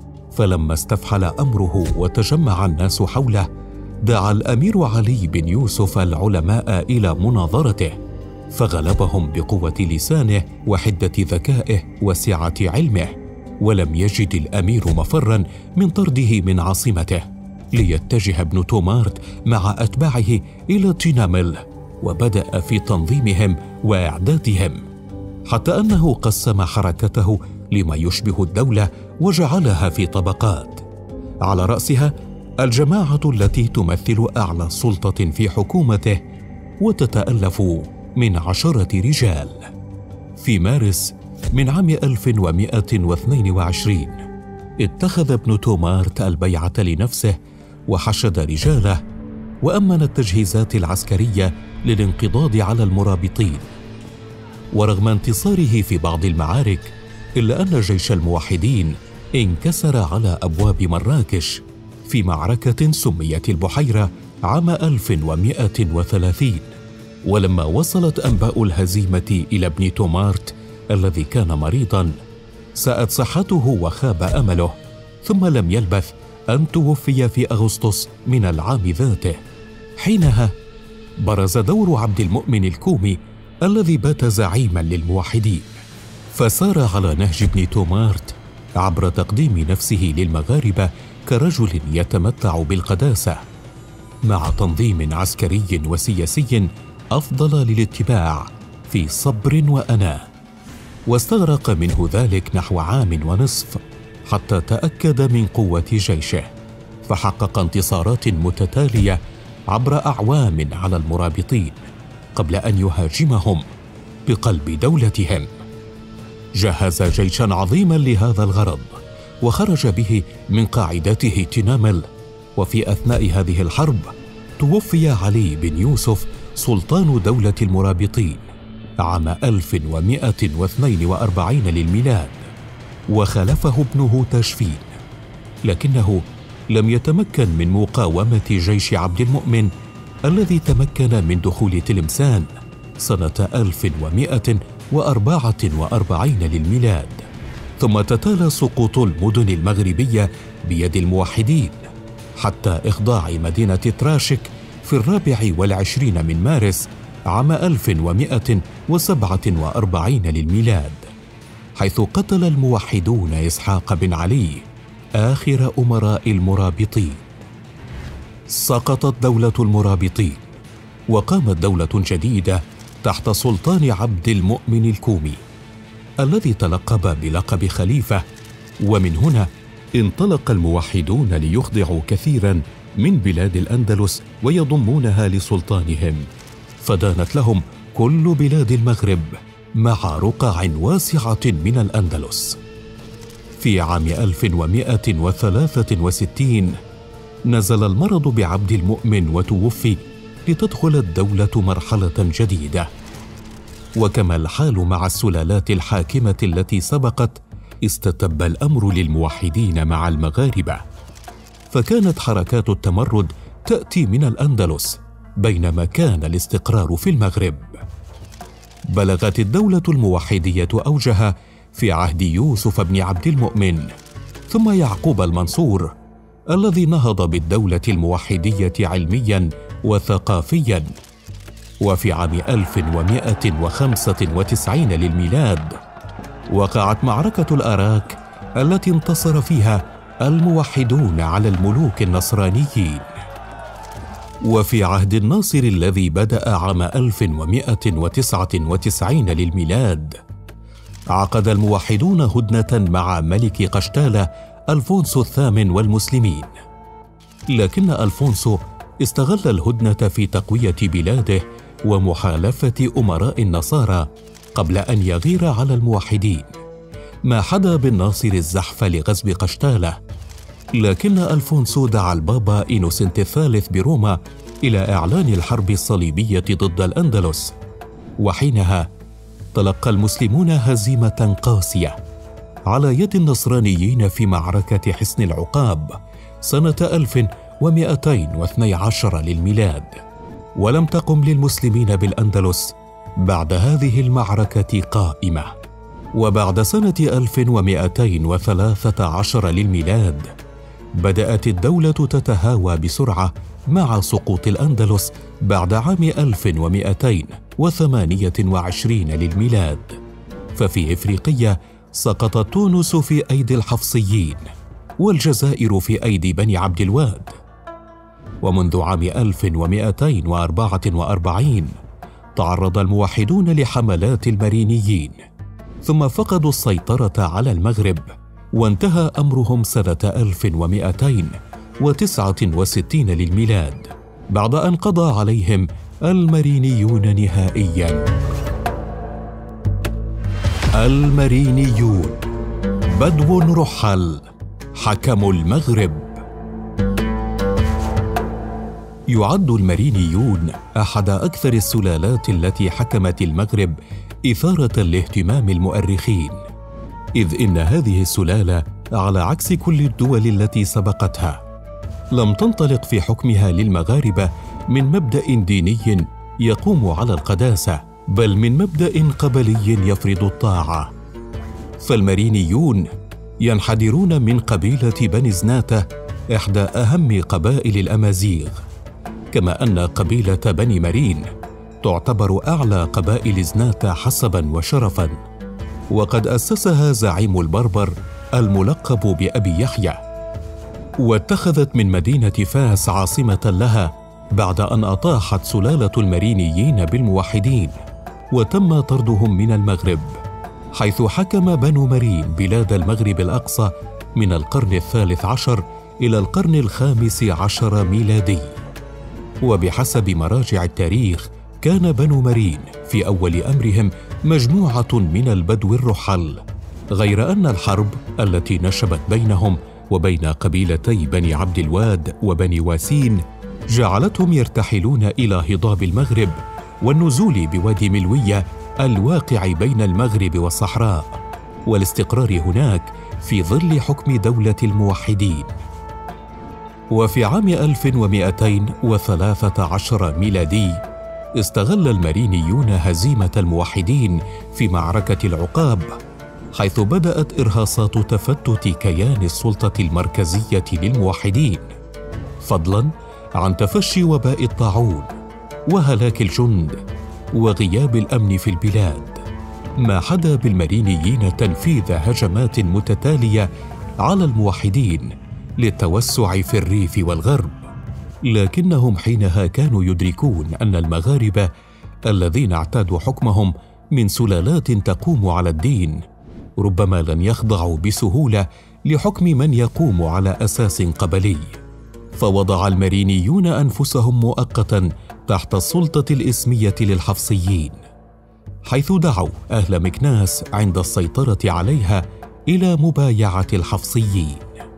فلما استفحل أمره وتجمع الناس حوله، دعا الأمير علي بن يوسف العلماء إلى مناظرته، فغلبهم بقوة لسانه وحدة ذكائه وسعة علمه، ولم يجد الأمير مفرا من طرده من عاصمته، ليتجه ابن تومارت مع أتباعه إلى تينامل، وبدأ في تنظيمهم وإعدادهم، حتى أنه قسم حركته لما يشبه الدولة وجعلها في طبقات، على رأسها الجماعة التي تمثل أعلى سلطة في حكومته، وتتألف من عشرة رجال. في مارس من عام ألف ومائة واثنين وعشرين اتخذ ابن تومارت البيعة لنفسه وحشد رجاله، وأمن التجهيزات العسكرية للانقضاض على المرابطين. ورغم انتصاره في بعض المعارك، إلا أن جيش الموحدين انكسر على أبواب مراكش في معركة سميت البحيرة عام ألف ومائة وثلاثين. ولما وصلت أنباء الهزيمة إلى ابن تومارت الذي كان مريضا، ساءت صحته وخاب أمله، ثم لم يلبث أن توفي في أغسطس من العام ذاته. حينها برز دور عبد المؤمن الكومي الذي بات زعيما للموحدين، فسار على نهج ابن تومارت عبر تقديم نفسه للمغاربة كرجل يتمتع بالقداسة، مع تنظيم عسكري وسياسي أفضل للاتباع في صبر وأناة. واستغرق منه ذلك نحو عام ونصف حتى تأكد من قوة جيشه، فحقق انتصارات متتالية عبر أعوام على المرابطين قبل أن يهاجمهم بقلب دولتهم. جهز جيشا عظيما لهذا الغرض، وخرج به من قاعدته تينامل. وفي أثناء هذه الحرب توفي علي بن يوسف سلطان دولة المرابطين عام ألف ومائة واثنين وأربعين للميلاد، وخلفه ابنه تاشفين، لكنه لم يتمكن من مقاومة جيش عبد المؤمن الذي تمكن من دخول تلمسان سنة ألف ومائة وأربعة وأربعين للميلاد. ثم تتالى سقوط المدن المغربية بيد الموحدين حتى إخضاع مدينة تراشك في الرابع والعشرين من مارس عام ألف ومئة وسبعة وأربعين للميلاد، حيث قتل الموحدون إسحاق بن علي آخر أمراء المرابطين. سقطت دولة المرابطين وقامت دولة جديدة تحت سلطان عبد المؤمن الكومي الذي تلقب بلقب خليفة، ومن هنا انطلق الموحدون ليخضعوا كثيرا من بلاد الأندلس ويضمونها لسلطانهم، فدانت لهم كل بلاد المغرب مع رقع واسعة من الأندلس. في عام ألف ومئة وثلاثة وستين نزل المرض بعبد المؤمن وتوفي، لتدخل الدولة مرحلة جديدة. وكما الحال مع السلالات الحاكمة التي سبقت، استتب الأمر للموحدين مع المغاربة، فكانت حركات التمرد تأتي من الأندلس، بينما كان الاستقرار في المغرب. بلغت الدولة الموحدية أوجها في عهد يوسف بن عبد المؤمن، ثم يعقوب المنصور الذي نهض بالدولة الموحدية علمياً وثقافياً. وفي عام ألف ومئة وخمسة وتسعين للميلاد وقعت معركة الأراك التي انتصر فيها الموحدون على الملوك النصرانيين. وفي عهد الناصر الذي بدأ عام ألف ومئة وتسعة وتسعين للميلاد عقد الموحدون هدنة مع ملك قشتالة ألفونسو الثامن والمسلمين، لكن ألفونسو استغل الهدنة في تقوية بلاده ومحالفة أمراء النصارى قبل أن يغير على الموحدين، ما حدا بالناصر الزحف لغزو قشتالة. لكن ألفونسو دعا البابا إنوسنت الثالث بروما إلى إعلان الحرب الصليبية ضد الأندلس، وحينها تلقى المسلمون هزيمة قاسية على يد النصرانيين في معركة حصن العقاب سنة ألف ومئتين واثني عشر للميلاد. ولم تقم للمسلمين بالأندلس بعد هذه المعركة قائمة. وبعد سنة ألف ومئتين وثلاثة عشر للميلاد بدأت الدولة تتهاوى بسرعة مع سقوط الأندلس بعد عام ألف ومئتين وثمانية وعشرين للميلاد. ففي إفريقيا سقطت تونس في أيدي الحفصيين، والجزائر في أيدي بني عبد الواد. ومنذ عام ألف ومئتين وأربعة وأربعين تعرض الموحدون لحملات المارينيين، ثم فقدوا السيطرة على المغرب، وانتهى أمرهم سنة ألف ومئتين وتسعة وستين للميلاد بعد أن قضى عليهم المارينيون نهائياً. المارينيون بدو رحل حكموا المغرب. يعد المارينيون أحد أكثر السلالات التي حكمت المغرب إثارة لاهتمام المؤرخين، إذ إن هذه السلالة على عكس كل الدول التي سبقتها لم تنطلق في حكمها للمغاربة من مبدأ ديني يقوم على القداسة، بل من مبدأ قبلي يفرض الطاعة. فالمارينيون ينحدرون من قبيلة بني زناتة، إحدى أهم قبائل الأمازيغ، كما أن قبيلة بني مارين تعتبر أعلى قبائل زناتة حسباً وشرفاً، وقد أسسها زعيم البربر الملقب بأبي يحيى، واتخذت من مدينة فاس عاصمة لها بعد أن أطاحت سلالة المارينيين بالموحدين وتم طردهم من المغرب، حيث حكم بنو مارين بلاد المغرب الأقصى من القرن الثالث عشر إلى القرن الخامس عشر ميلادي. وبحسب مراجع التاريخ كان بنو مارين في أول أمرهم مجموعة من البدو الرحل، غير أن الحرب التي نشبت بينهم وبين قبيلتي بني عبد الواد وبني واسين جعلتهم يرتحلون إلى هضاب المغرب والنزول بوادي ملوية الواقع بين المغرب والصحراء، والاستقرار هناك في ظل حكم دولة الموحدين. وفي عام ألف ومئتين وثلاثة عشر ميلادي استغل المارينيون هزيمة الموحدين في معركة العقاب، حيث بدأت إرهاصات تفتت كيان السلطة المركزية للموحدين، فضلاً عن تفشي وباء الطاعون وهلاك الجند وغياب الأمن في البلاد، ما حدا بالمرينيين تنفيذ هجمات متتالية على الموحدين للتوسع في الريف والغرب، لكنهم حينها كانوا يدركون أن المغاربة الذين اعتادوا حكمهم من سلالات تقوم على الدين ربما لن يخضعوا بسهولة لحكم من يقوم على أساس قبلي، فوضع المرينيون أنفسهم مؤقتاً تحت السلطة الإسمية للحفصيين، حيث دعوا أهل مكناس عند السيطرة عليها إلى مبايعة الحفصيين.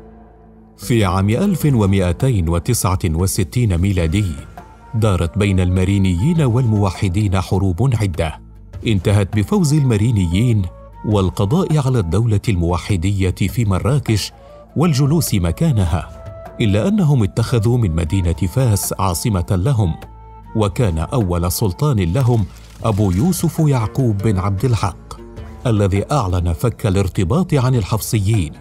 في عام ألف ومئتين وتسعة وستين ميلادي دارت بين المرينيين والموحدين حروب عدة انتهت بفوز المرينيين والقضاء على الدولة الموحدية في مراكش والجلوس مكانها، إلا أنهم اتخذوا من مدينة فاس عاصمة لهم، وكان أول سلطان لهم أبو يوسف يعقوب بن عبد الحق الذي أعلن فك الارتباط عن الحفصيين.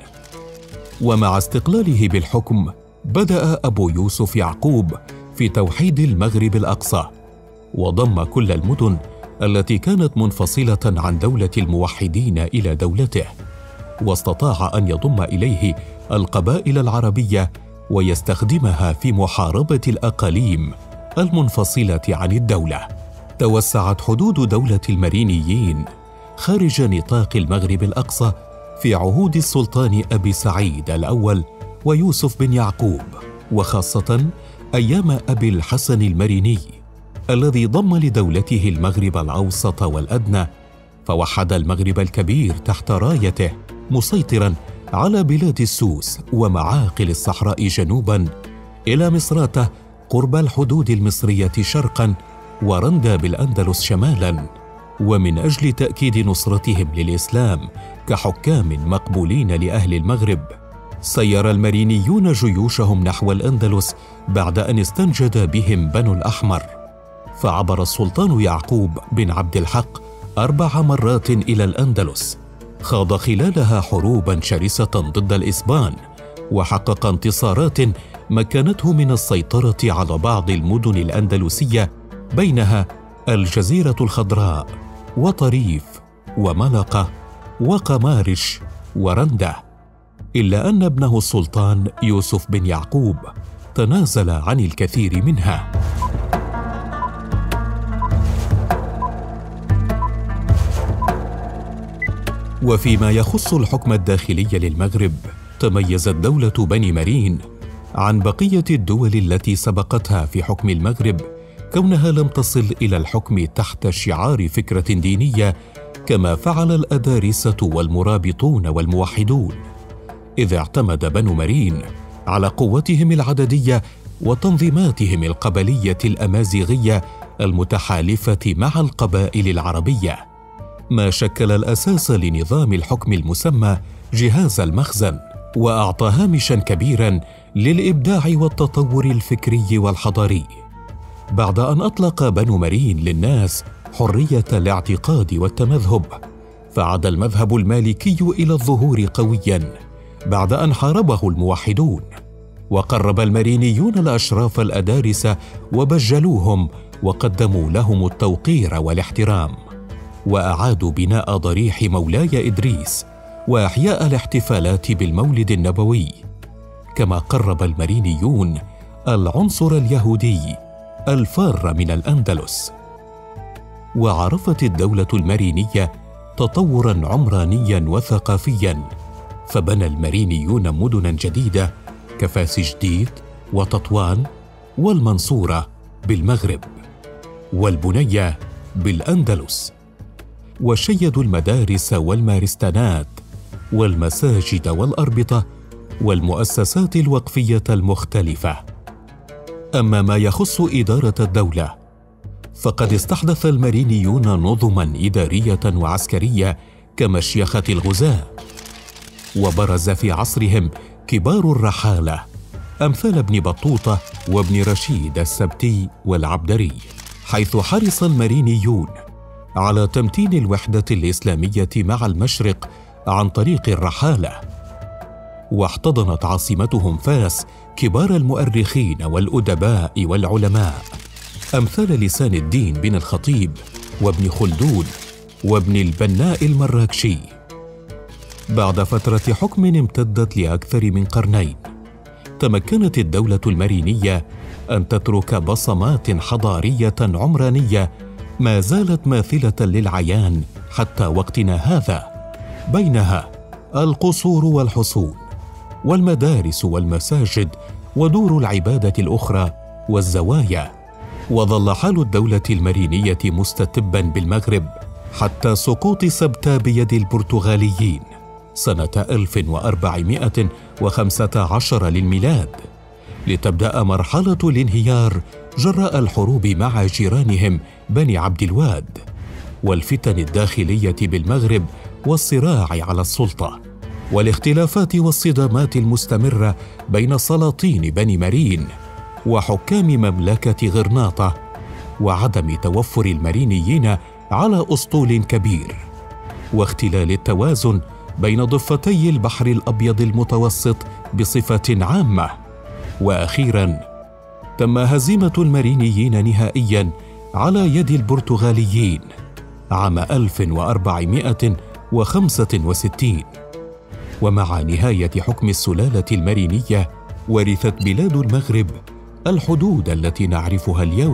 ومع استقلاله بالحكم بدأ أبو يوسف يعقوب في توحيد المغرب الأقصى، وضم كل المدن التي كانت منفصلة عن دولة الموحدين إلى دولته، واستطاع أن يضم إليه القبائل العربية ويستخدمها في محاربة الأقاليم المنفصلة عن الدولة. توسعت حدود دولة المرينيين خارج نطاق المغرب الأقصى في عهود السلطان أبي سعيد الأول ويوسف بن يعقوب، وخاصة أيام أبي الحسن المريني الذي ضم لدولته المغرب الأوسط والأدنى، فوحد المغرب الكبير تحت رايته، مسيطرا على بلاد السوس ومعاقل الصحراء جنوبا إلى مصراتة قرب الحدود المصرية شرقا ورندا بالأندلس شمالا. ومن أجل تأكيد نصرتهم للإسلام كحكام مقبولين لأهل المغرب سير المرينيون جيوشهم نحو الأندلس بعد أن استنجد بهم بنو الأحمر، فعبر السلطان يعقوب بن عبد الحق أربع مرات إلى الأندلس، خاض خلالها حروبا شرسة ضد الإسبان، وحقق انتصارات مكنته من السيطرة على بعض المدن الأندلسية بينها الجزيرة الخضراء وطريف وملقة وقمارش ورندة، إلا أن ابنه السلطان يوسف بن يعقوب تنازل عن الكثير منها. وفيما يخص الحكم الداخلي للمغرب تميزت دولة بني مرين عن بقية الدول التي سبقتها في حكم المغرب كونها لم تصل إلى الحكم تحت شعار فكرة دينية كما فعل الأدارسة والمرابطون والموحدون، إذ اعتمد بنو مرين على قوتهم العددية وتنظيماتهم القبلية الأمازيغية المتحالفة مع القبائل العربية، ما شكل الأساس لنظام الحكم المسمى جهاز المخزن، وأعطى هامشاً كبيراً للإبداع والتطور الفكري والحضاري. بعد أن أطلق بنو مرين للناس حرية الاعتقاد والتمذهب، فعاد المذهب المالكي إلى الظهور قوياً بعد أن حاربه الموحدون، وقرب المرينيون الأشراف الأدارسة وبجلوهم وقدموا لهم التوقير والاحترام، وأعادوا بناء ضريح مولاي إدريس وإحياء الاحتفالات بالمولد النبوي، كما قرب المرينيون العنصر اليهودي الفار من الأندلس. وعرفت الدولة المرينية تطوراً عمرانياً وثقافياً، فبنى المرينيون مدناً جديدة كفاس جديد وتطوان والمنصورة بالمغرب والبنية بالأندلس، وشيدوا المدارس والمارستانات والمساجد والأربطة والمؤسسات الوقفية المختلفة. أما ما يخص إدارة الدولة فقد استحدث المرينيون نظماً إدارية وعسكرية كمشيخة الغزاة، وبرز في عصرهم كبار الرحالة أمثال ابن بطوطة وابن رشيد السبتي والعبدري، حيث حرص المرينيون على تمتين الوحدة الإسلامية مع المشرق عن طريق الرحالة. واحتضنت عاصمتهم فاس كبار المؤرخين والأدباء والعلماء أمثال لسان الدين بن الخطيب وابن خلدون وابن البناء المراكشي. بعد فترة حكم امتدت لأكثر من قرنين، تمكنت الدولة المرينية أن تترك بصمات حضارية عمرانية ما زالت ماثلة للعيان حتى وقتنا هذا، بينها القصور والحصون والمدارس والمساجد ودور العبادة الأخرى والزوايا. وظل حال الدولة المرينية مستتبا بالمغرب حتى سقوط سبتة بيد البرتغاليين سنة ألف وأربعمائة وخمسة عشر للميلاد، لتبدأ مرحلة الانهيار جراء الحروب مع جيرانهم بني عبد الواد والفتن الداخلية بالمغرب والصراع على السلطة والاختلافات والصدامات المستمرة بين سلاطين بني مرين وحكام مملكة غرناطة، وعدم توفر المرينيين على أسطول كبير، واختلال التوازن بين ضفتي البحر الأبيض المتوسط بصفة عامة. وأخيراً تم هزيمة المرينيين نهائياً على يد البرتغاليين عام ألف وأربعمائة وخمسة وستين. ومع نهاية حكم السلالة المرينية ورثت بلاد المغرب الحدود التي نعرفها اليوم.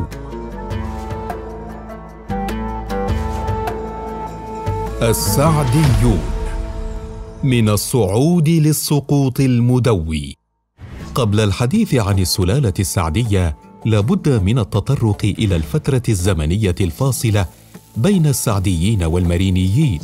السعديون، من الصعود للسقوط المدوي. قبل الحديث عن السلالة السعدية لابد من التطرق إلى الفترة الزمنية الفاصلة بين السعديين والمرينيين،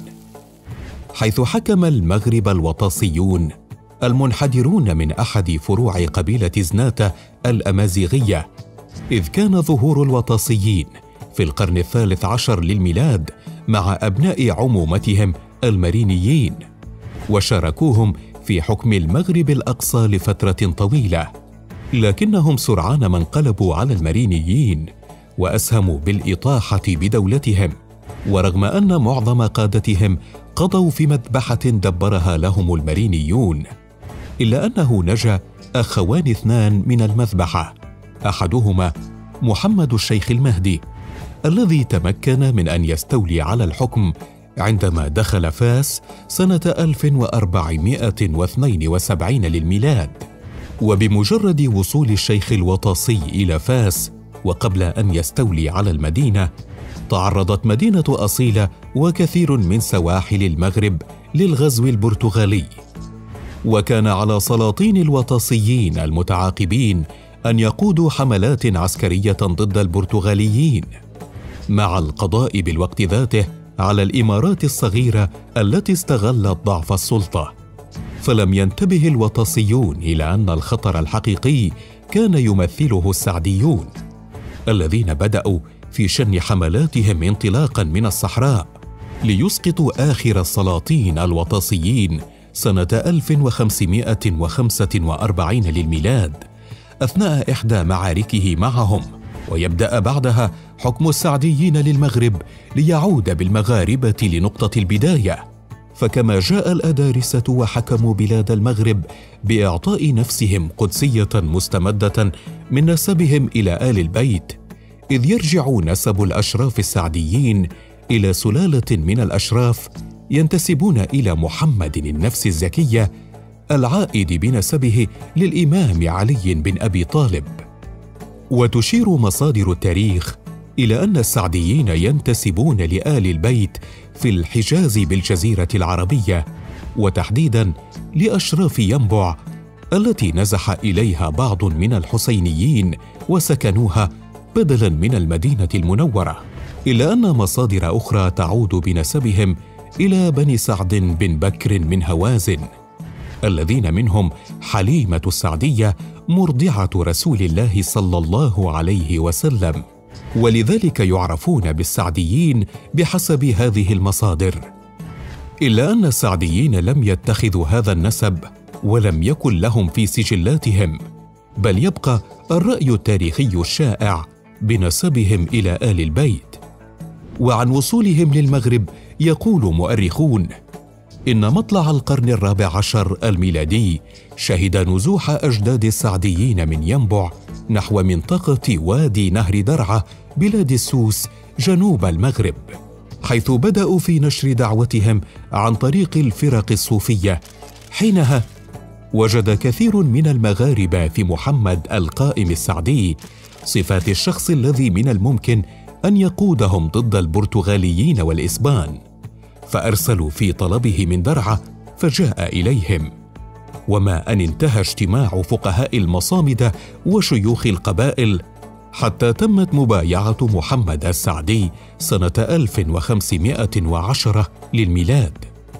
حيث حكم المغرب الوطاسيون المنحدرون من أحد فروع قبيلة زناتة الأمازيغية، إذ كان ظهور الوطاسيين في القرن الثالث عشر للميلاد مع أبناء عمومتهم المرينيين، وشاركوهم في حكم المغرب الأقصى لفترة طويلة، لكنهم سرعان ما انقلبوا على المرينيين وأسهموا بالإطاحة بدولتهم، ورغم أن معظم قادتهم قضوا في مذبحة دبرها لهم المرينيون، إلا أنه نجا أخوان اثنان من المذبحة، أحدهما محمد الشيخ المهدي الذي تمكن من أن يستولي على الحكم عندما دخل فاس سنة ألف وأربعمائة واثنين وسبعين للميلاد. وبمجرد وصول الشيخ الوطاسي إلى فاس وقبل أن يستولي على المدينة، تعرضت مدينة أصيلة وكثير من سواحل المغرب للغزو البرتغالي، وكان على سلاطين الوطاسيين المتعاقبين أن يقودوا حملات عسكرية ضد البرتغاليين، مع القضاء بالوقت ذاته على الإمارات الصغيرة التي استغلت ضعف السلطة. فلم ينتبه الوطاسيون إلى أن الخطر الحقيقي كان يمثله السعديون، الذين بدأوا في شن حملاتهم انطلاقا من الصحراء ليسقطوا آخر السلاطين الوطاسيين سنة ألف وخمسمائة وخمسة وأربعين للميلاد أثناء إحدى معاركه معهم، ويبدأ بعدها حكم السعديين للمغرب ليعود بالمغاربة لنقطة البداية. فكما جاء الأدارسة وحكموا بلاد المغرب بإعطاء نفسهم قدسية مستمدة من نسبهم إلى آل البيت، إذ يرجع نسب الأشراف السعديين إلى سلالة من الأشراف ينتسبون إلى محمد النفس الزكية العائد بنسبه للإمام علي بن أبي طالب. وتشير مصادر التاريخ إلى أن السعديين ينتسبون لآل البيت في الحجاز بالجزيرة العربية، وتحديداً لأشراف ينبع التي نزح إليها بعض من الحسينيين وسكنوها بدلاً من المدينة المنورة، إلا أن مصادر أخرى تعود بنسبهم إلى بني سعد بن بكر من هوازن، الذين منهم حليمة السعدية مرضعة رسول الله صلى الله عليه وسلم، ولذلك يعرفون بالسعديين بحسب هذه المصادر. إلا أن السعديين لم يتخذوا هذا النسب ولم يكن لهم في سجلاتهم، بل يبقى الرأي التاريخي الشائع بنسبهم إلى آل البيت. وعن وصولهم للمغرب يقول مؤرخون إن مطلع القرن الرابع عشر الميلادي شهد نزوح أجداد السعديين من ينبع نحو منطقة وادي نهر درعا بلاد السوس جنوب المغرب، حيث بدأوا في نشر دعوتهم عن طريق الفرق الصوفية. حينها وجد كثير من المغاربة في محمد القائم السعدي صفات الشخص الذي من الممكن أن يقودهم ضد البرتغاليين والإسبان، فأرسلوا في طلبه من درعا فجاء إليهم. وما أن انتهى اجتماع فقهاء المصامدة وشيوخ القبائل حتى تمت مبايعة محمد السعدي سنة ألف وخمسمائة وعشرة للميلاد،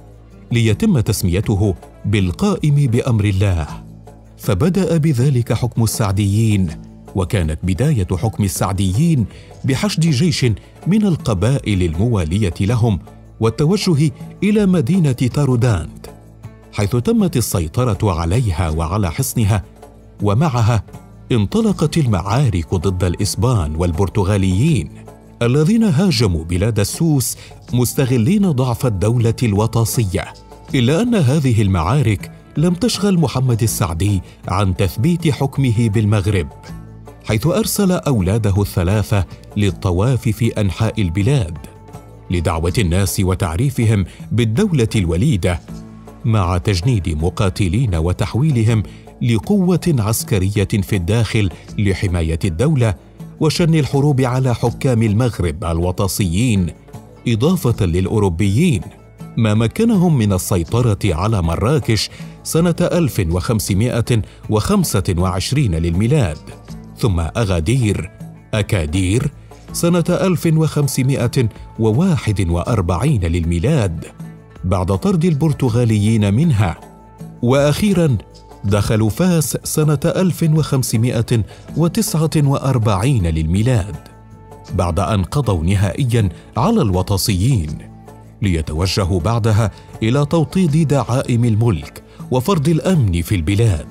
ليتم تسميته بالقائم بأمر الله. فبدأ بذلك حكم السعديين، وكانت بداية حكم السعديين بحشد جيش من القبائل الموالية لهم والتوجه إلى مدينة تارودانت، حيث تمت السيطرة عليها وعلى حصنها، ومعها انطلقت المعارك ضد الإسبان والبرتغاليين الذين هاجموا بلاد السوس مستغلين ضعف الدولة الوطاسية. إلا أن هذه المعارك لم تشغل محمد السعدي عن تثبيت حكمه بالمغرب، حيث أرسل أولاده الثلاثة للطواف في أنحاء البلاد لدعوة الناس وتعريفهم بالدولة الوليدة، مع تجنيد مقاتلين وتحويلهم لقوة عسكرية في الداخل لحماية الدولة وشن الحروب على حكام المغرب الوطاسيين، إضافة للأوروبيين، ما مكنهم من السيطرة على مراكش سنة ألف وخمسمائة وخمسة وعشرين للميلاد، ثم أغادير أكادير سنة ألف وخمسمائة وواحد وأربعين للميلاد بعد طرد البرتغاليين منها، وأخيراً دخلوا فاس سنة ألف وخمسمائة وتسعة وأربعين للميلاد بعد أن قضوا نهائياً على الوطاسيين، ليتوجهوا بعدها إلى توطيد دعائم الملك وفرض الأمن في البلاد.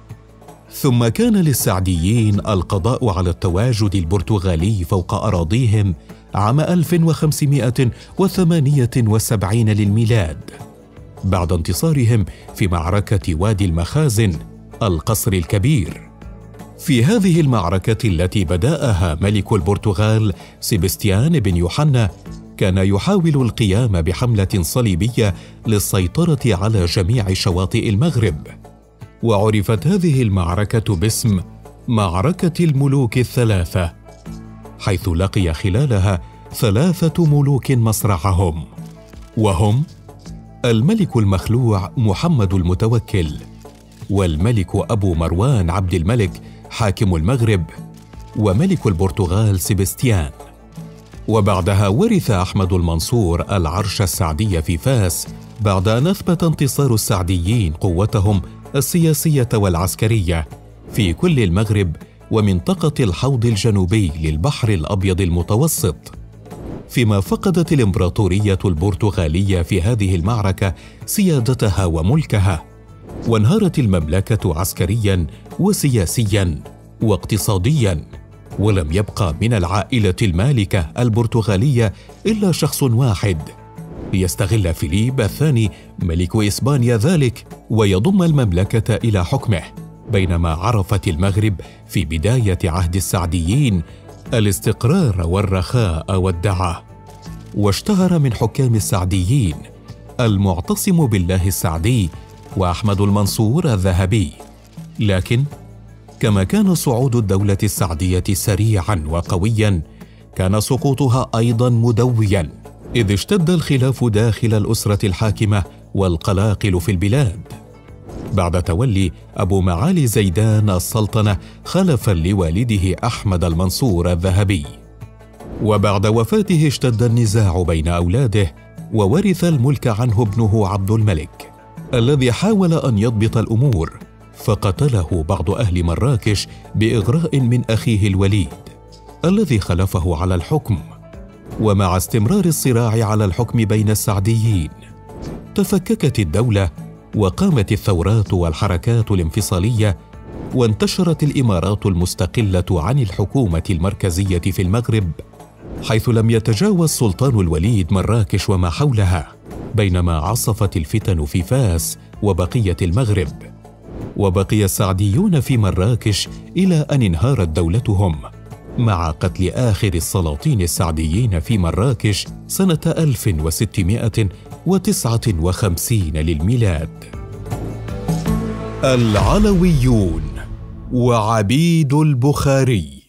ثم كان للسعديين القضاء على التواجد البرتغالي فوق أراضيهم عام ألف وخمسمائة وثمانية وسبعين للميلاد بعد انتصارهم في معركة وادي المخازن القصر الكبير. في هذه المعركة التي بدأها ملك البرتغال سيبستيان بن يوحنا كان يحاول القيام بحملة صليبية للسيطرة على جميع شواطئ المغرب، وعرفت هذه المعركة باسم معركة الملوك الثلاثة، حيث لقي خلالها ثلاثة ملوك مصرعهم، وهم الملك المخلوع محمد المتوكل، والملك أبو مروان عبد الملك حاكم المغرب، وملك البرتغال سيبستيان. وبعدها ورث أحمد المنصور العرش السعدي في فاس بعد أن أثبت انتصار السعديين قوتهم السياسية والعسكرية في كل المغرب ومنطقة الحوض الجنوبي للبحر الأبيض المتوسط، فيما فقدت الإمبراطورية البرتغالية في هذه المعركة سيادتها وملكها، وانهارت المملكة عسكرياً وسياسياً واقتصادياً، ولم يبقى من العائلة المالكة البرتغالية إلا شخص واحد ليستغل فيليب الثاني ملك إسبانيا ذلك ويضم المملكة إلى حكمه، بينما عرفت المغرب في بداية عهد السعديين الاستقرار والرخاء والدعة. واشتهر من حكام السعديين المعتصم بالله السعدي وأحمد المنصور الذهبي، لكن كما كان صعود الدولة السعدية سريعاً وقوياً، كان سقوطها أيضاً مدوياً، إذ اشتد الخلاف داخل الأسرة الحاكمة والقلاقل في البلاد بعد تولي أبو معالي زيدان السلطنة خلفاً لوالده أحمد المنصور الذهبي. وبعد وفاته اشتد النزاع بين أولاده، وورث الملك عنه ابنه عبد الملك الذي حاول أن يضبط الأمور، فقتله بعض أهل مراكش بإغراء من أخيه الوليد الذي خلفه على الحكم. ومع استمرار الصراع على الحكم بين السعديين تفككت الدولة، وقامت الثورات والحركات الانفصالية، وانتشرت الإمارات المستقلة عن الحكومة المركزية في المغرب، حيث لم يتجاوز سلطان الوليد مراكش وما حولها، بينما عصفت الفتن في فاس وبقية المغرب. وبقي السعديون في مراكش إلى أن انهارت دولتهم، مع قتل آخر السلاطين السعديين في مراكش سنة ألف وستمائة وتسعة وخمسين للميلاد. العلويون وعبيد البخاري.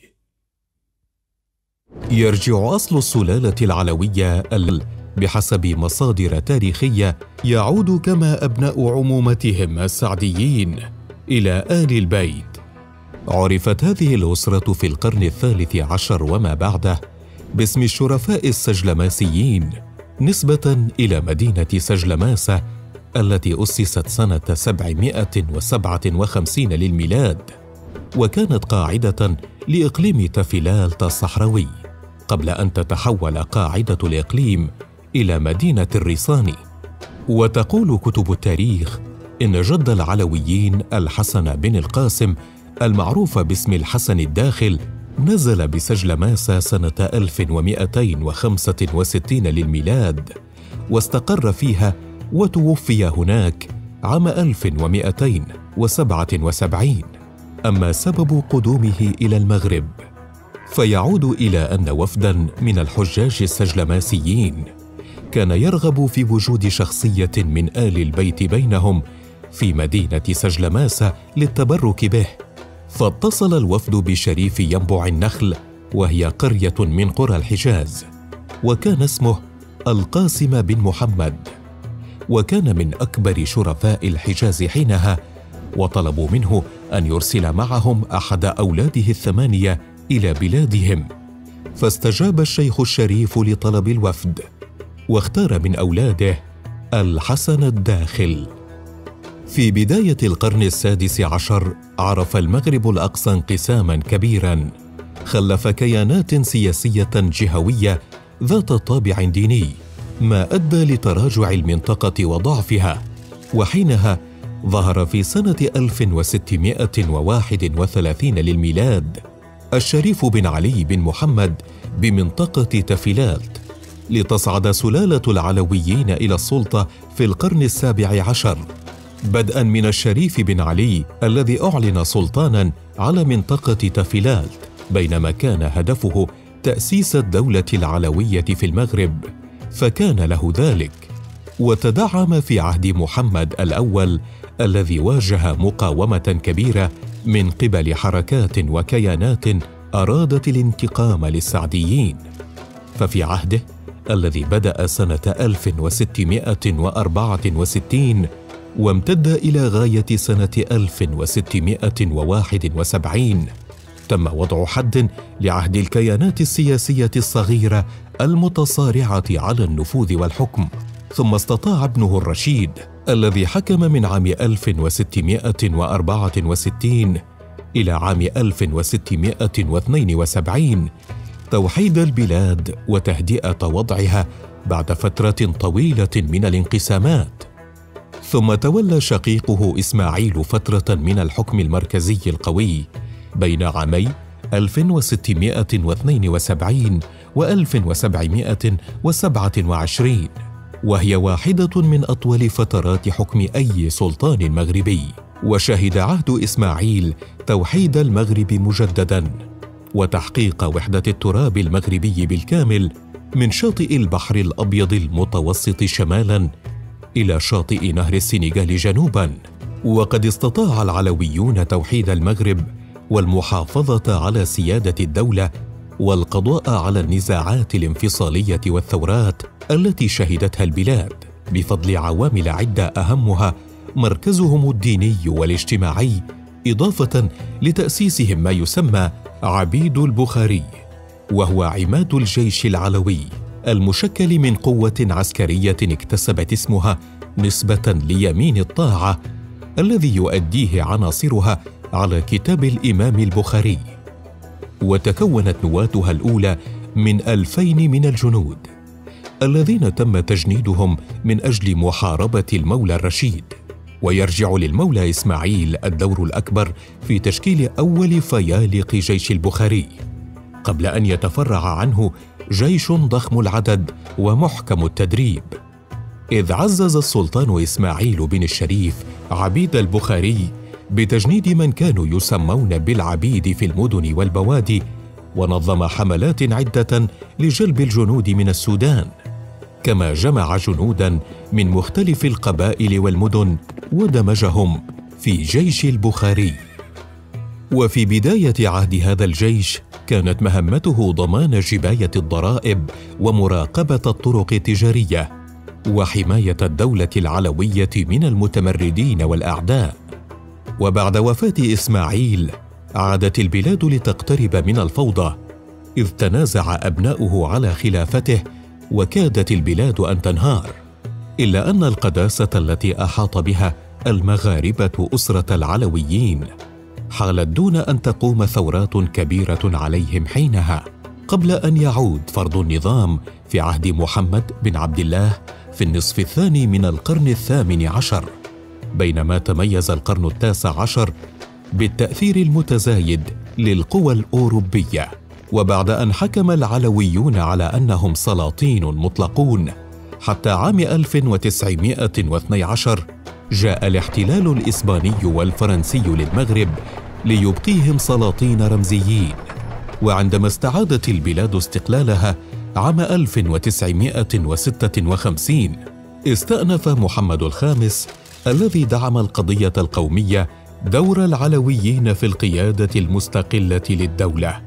يرجع أصل السلالة العلوية بحسب مصادر تاريخية يعود كما أبناء عمومتهم السعديين إلى آل البيت. عرفت هذه الأسرة في القرن الثالث عشر وما بعده باسم الشرفاء السجلماسيين نسبة إلى مدينة سجلماسة التي أسست سنة سبعمائة وسبعة وخمسين للميلاد، وكانت قاعدة لإقليم تفيلالت الصحراوي قبل أن تتحول قاعدة الإقليم إلى مدينة الريصاني. وتقول كتب التاريخ إن جد العلويين الحسن بن القاسم المعروف باسم الحسن الداخل نزل بسجلماسة سنة ألف ومائتين وخمسة وستين للميلاد، واستقر فيها وتوفي هناك عام ألف ومائتين وسبعة وسبعين. أما سبب قدومه إلى المغرب فيعود إلى أن وفداً من الحجاج السجلماسيين كان يرغب في وجود شخصية من آل البيت بينهم في مدينة سجلماسة للتبرك به، فاتصل الوفد بشريف ينبع النخل، وهي قرية من قرى الحجاز، وكان اسمه القاسم بن محمد، وكان من أكبر شرفاء الحجاز حينها، وطلبوا منه أن يرسل معهم أحد أولاده الثمانية إلى بلادهم، فاستجاب الشيخ الشريف لطلب الوفد، واختار من أولاده الحسن الداخل. في بداية القرن السادس عشر عرف المغرب الأقصى انقساماً كبيراً خلف كيانات سياسية جهوية ذات طابع ديني، ما أدى لتراجع المنطقة وضعفها. وحينها ظهر في سنة ألف وستمائة وواحد وثلاثين للميلاد الشريف بن علي بن محمد بمنطقة تفيلالت، لتصعد سلالة العلويين إلى السلطة في القرن السابع عشر، بدءا من الشريف بن علي الذي أعلن سلطانا على منطقة تفيلالت، بينما كان هدفه تأسيس الدولة العلوية في المغرب، فكان له ذلك، وتدعم في عهد محمد الأول الذي واجه مقاومة كبيرة من قبل حركات وكيانات أرادت الانتقام للسعديين. ففي عهده الذي بدأ سنة ألف وستمائة وأربعة وستين وامتد إلى غاية سنة ألف وستمائة وواحد وسبعين تم وضع حد لعهد الكيانات السياسية الصغيرة المتصارعة على النفوذ والحكم. ثم استطاع ابنه الرشيد الذي حكم من عام ألف وستمائة وأربعة وستين إلى عام ألف وستمائة واثنين وسبعين توحيد البلاد وتهدئة وضعها بعد فترة طويلة من الانقسامات. ثم تولى شقيقه إسماعيل فترة من الحكم المركزي القوي بين عامي ألف وستمائة واثنين وسبعين وألف وسبعمائة وسبعة وعشرين، وهي واحدة من أطول فترات حكم أي سلطان مغربي. وشهد عهد إسماعيل توحيد المغرب مجدداً وتحقيق وحدة التراب المغربي بالكامل من شاطئ البحر الأبيض المتوسط شمالاً إلى شاطئ نهر السنغال جنوباً. وقد استطاع العلويون توحيد المغرب والمحافظة على سيادة الدولة والقضاء على النزاعات الانفصالية والثورات التي شهدتها البلاد بفضل عوامل عدة أهمها مركزهم الديني والاجتماعي، إضافة لتأسيسهم ما يسمى عبيد البخاري، وهو عماد الجيش العلوي المشكل من قوة عسكرية اكتسبت اسمها نسبة ليمين الطاعة الذي يؤديه عناصرها على كتاب الإمام البخاري. وتكونت نواتها الأولى من ألفين من الجنود الذين تم تجنيدهم من أجل محاربة المولى الرشيد. ويرجع للمولى إسماعيل الدور الأكبر في تشكيل أول فيالق جيش البخاري، قبل أن يتفرع عنه جيش ضخم العدد ومحكم التدريب. إذ عزز السلطان إسماعيل بن الشريف عبيد البخاري بتجنيد من كانوا يسمون بالعبيد في المدن والبوادي ونظم حملات عدة لجلب الجنود من السودان، كما جمع جنودا من مختلف القبائل والمدن ودمجهم في جيش البخاري. وفي بداية عهد هذا الجيش كانت مهمته ضمان جباية الضرائب ومراقبة الطرق التجارية وحماية الدولة العلوية من المتمردين والأعداء. وبعد وفاة إسماعيل عادت البلاد لتقترب من الفوضى، إذ تنازع أبناؤه على خلافته وكادت البلاد أن تنهار، إلا أن القداسة التي أحاط بها المغاربة أسرة العلويين حالت دون أن تقوم ثورات كبيرة عليهم حينها، قبل أن يعود فرض النظام في عهد محمد بن عبد الله في النصف الثاني من القرن الثامن عشر، بينما تميز القرن التاسع عشر بالتأثير المتزايد للقوى الأوروبية. وبعد أن حكم العلويون على أنهم سلاطين مطلقون حتى عام ألف وتسعمائة واثني عشر، جاء الاحتلال الإسباني والفرنسي للمغرب ليبقيهم سلاطين رمزيين. وعندما استعادت البلاد استقلالها عام ألف وتسعمائة وستة وخمسين، استأنف محمد الخامس الذي دعم القضية القومية دور العلويين في القيادة المستقلة للدولة.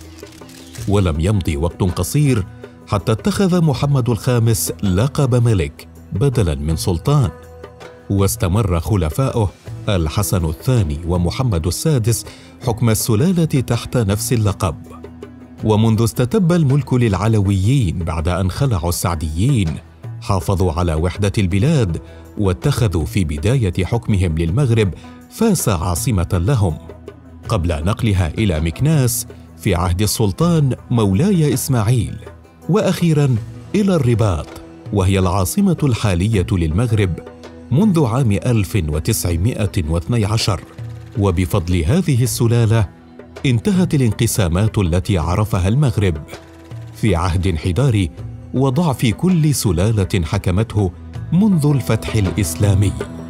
ولم يمضي وقت قصير حتى اتخذ محمد الخامس لقب ملك بدلاً من سلطان، واستمر خلفاؤه الحسن الثاني ومحمد السادس حكم السلالة تحت نفس اللقب. ومنذ استتب الملك للعلويين بعد أن خلعوا السعديين، حافظوا على وحدة البلاد واتخذوا في بداية حكمهم للمغرب فاس عاصمة لهم، قبل نقلها إلى مكناس في عهد السلطان مولاي إسماعيل، وأخيراً إلى الرباط وهي العاصمة الحالية للمغرب منذ عام ألف وتسعمائة واثني عشر. وبفضل هذه السلالة انتهت الانقسامات التي عرفها المغرب في عهد انحدار وضعف كل سلالة حكمته منذ الفتح الإسلامي.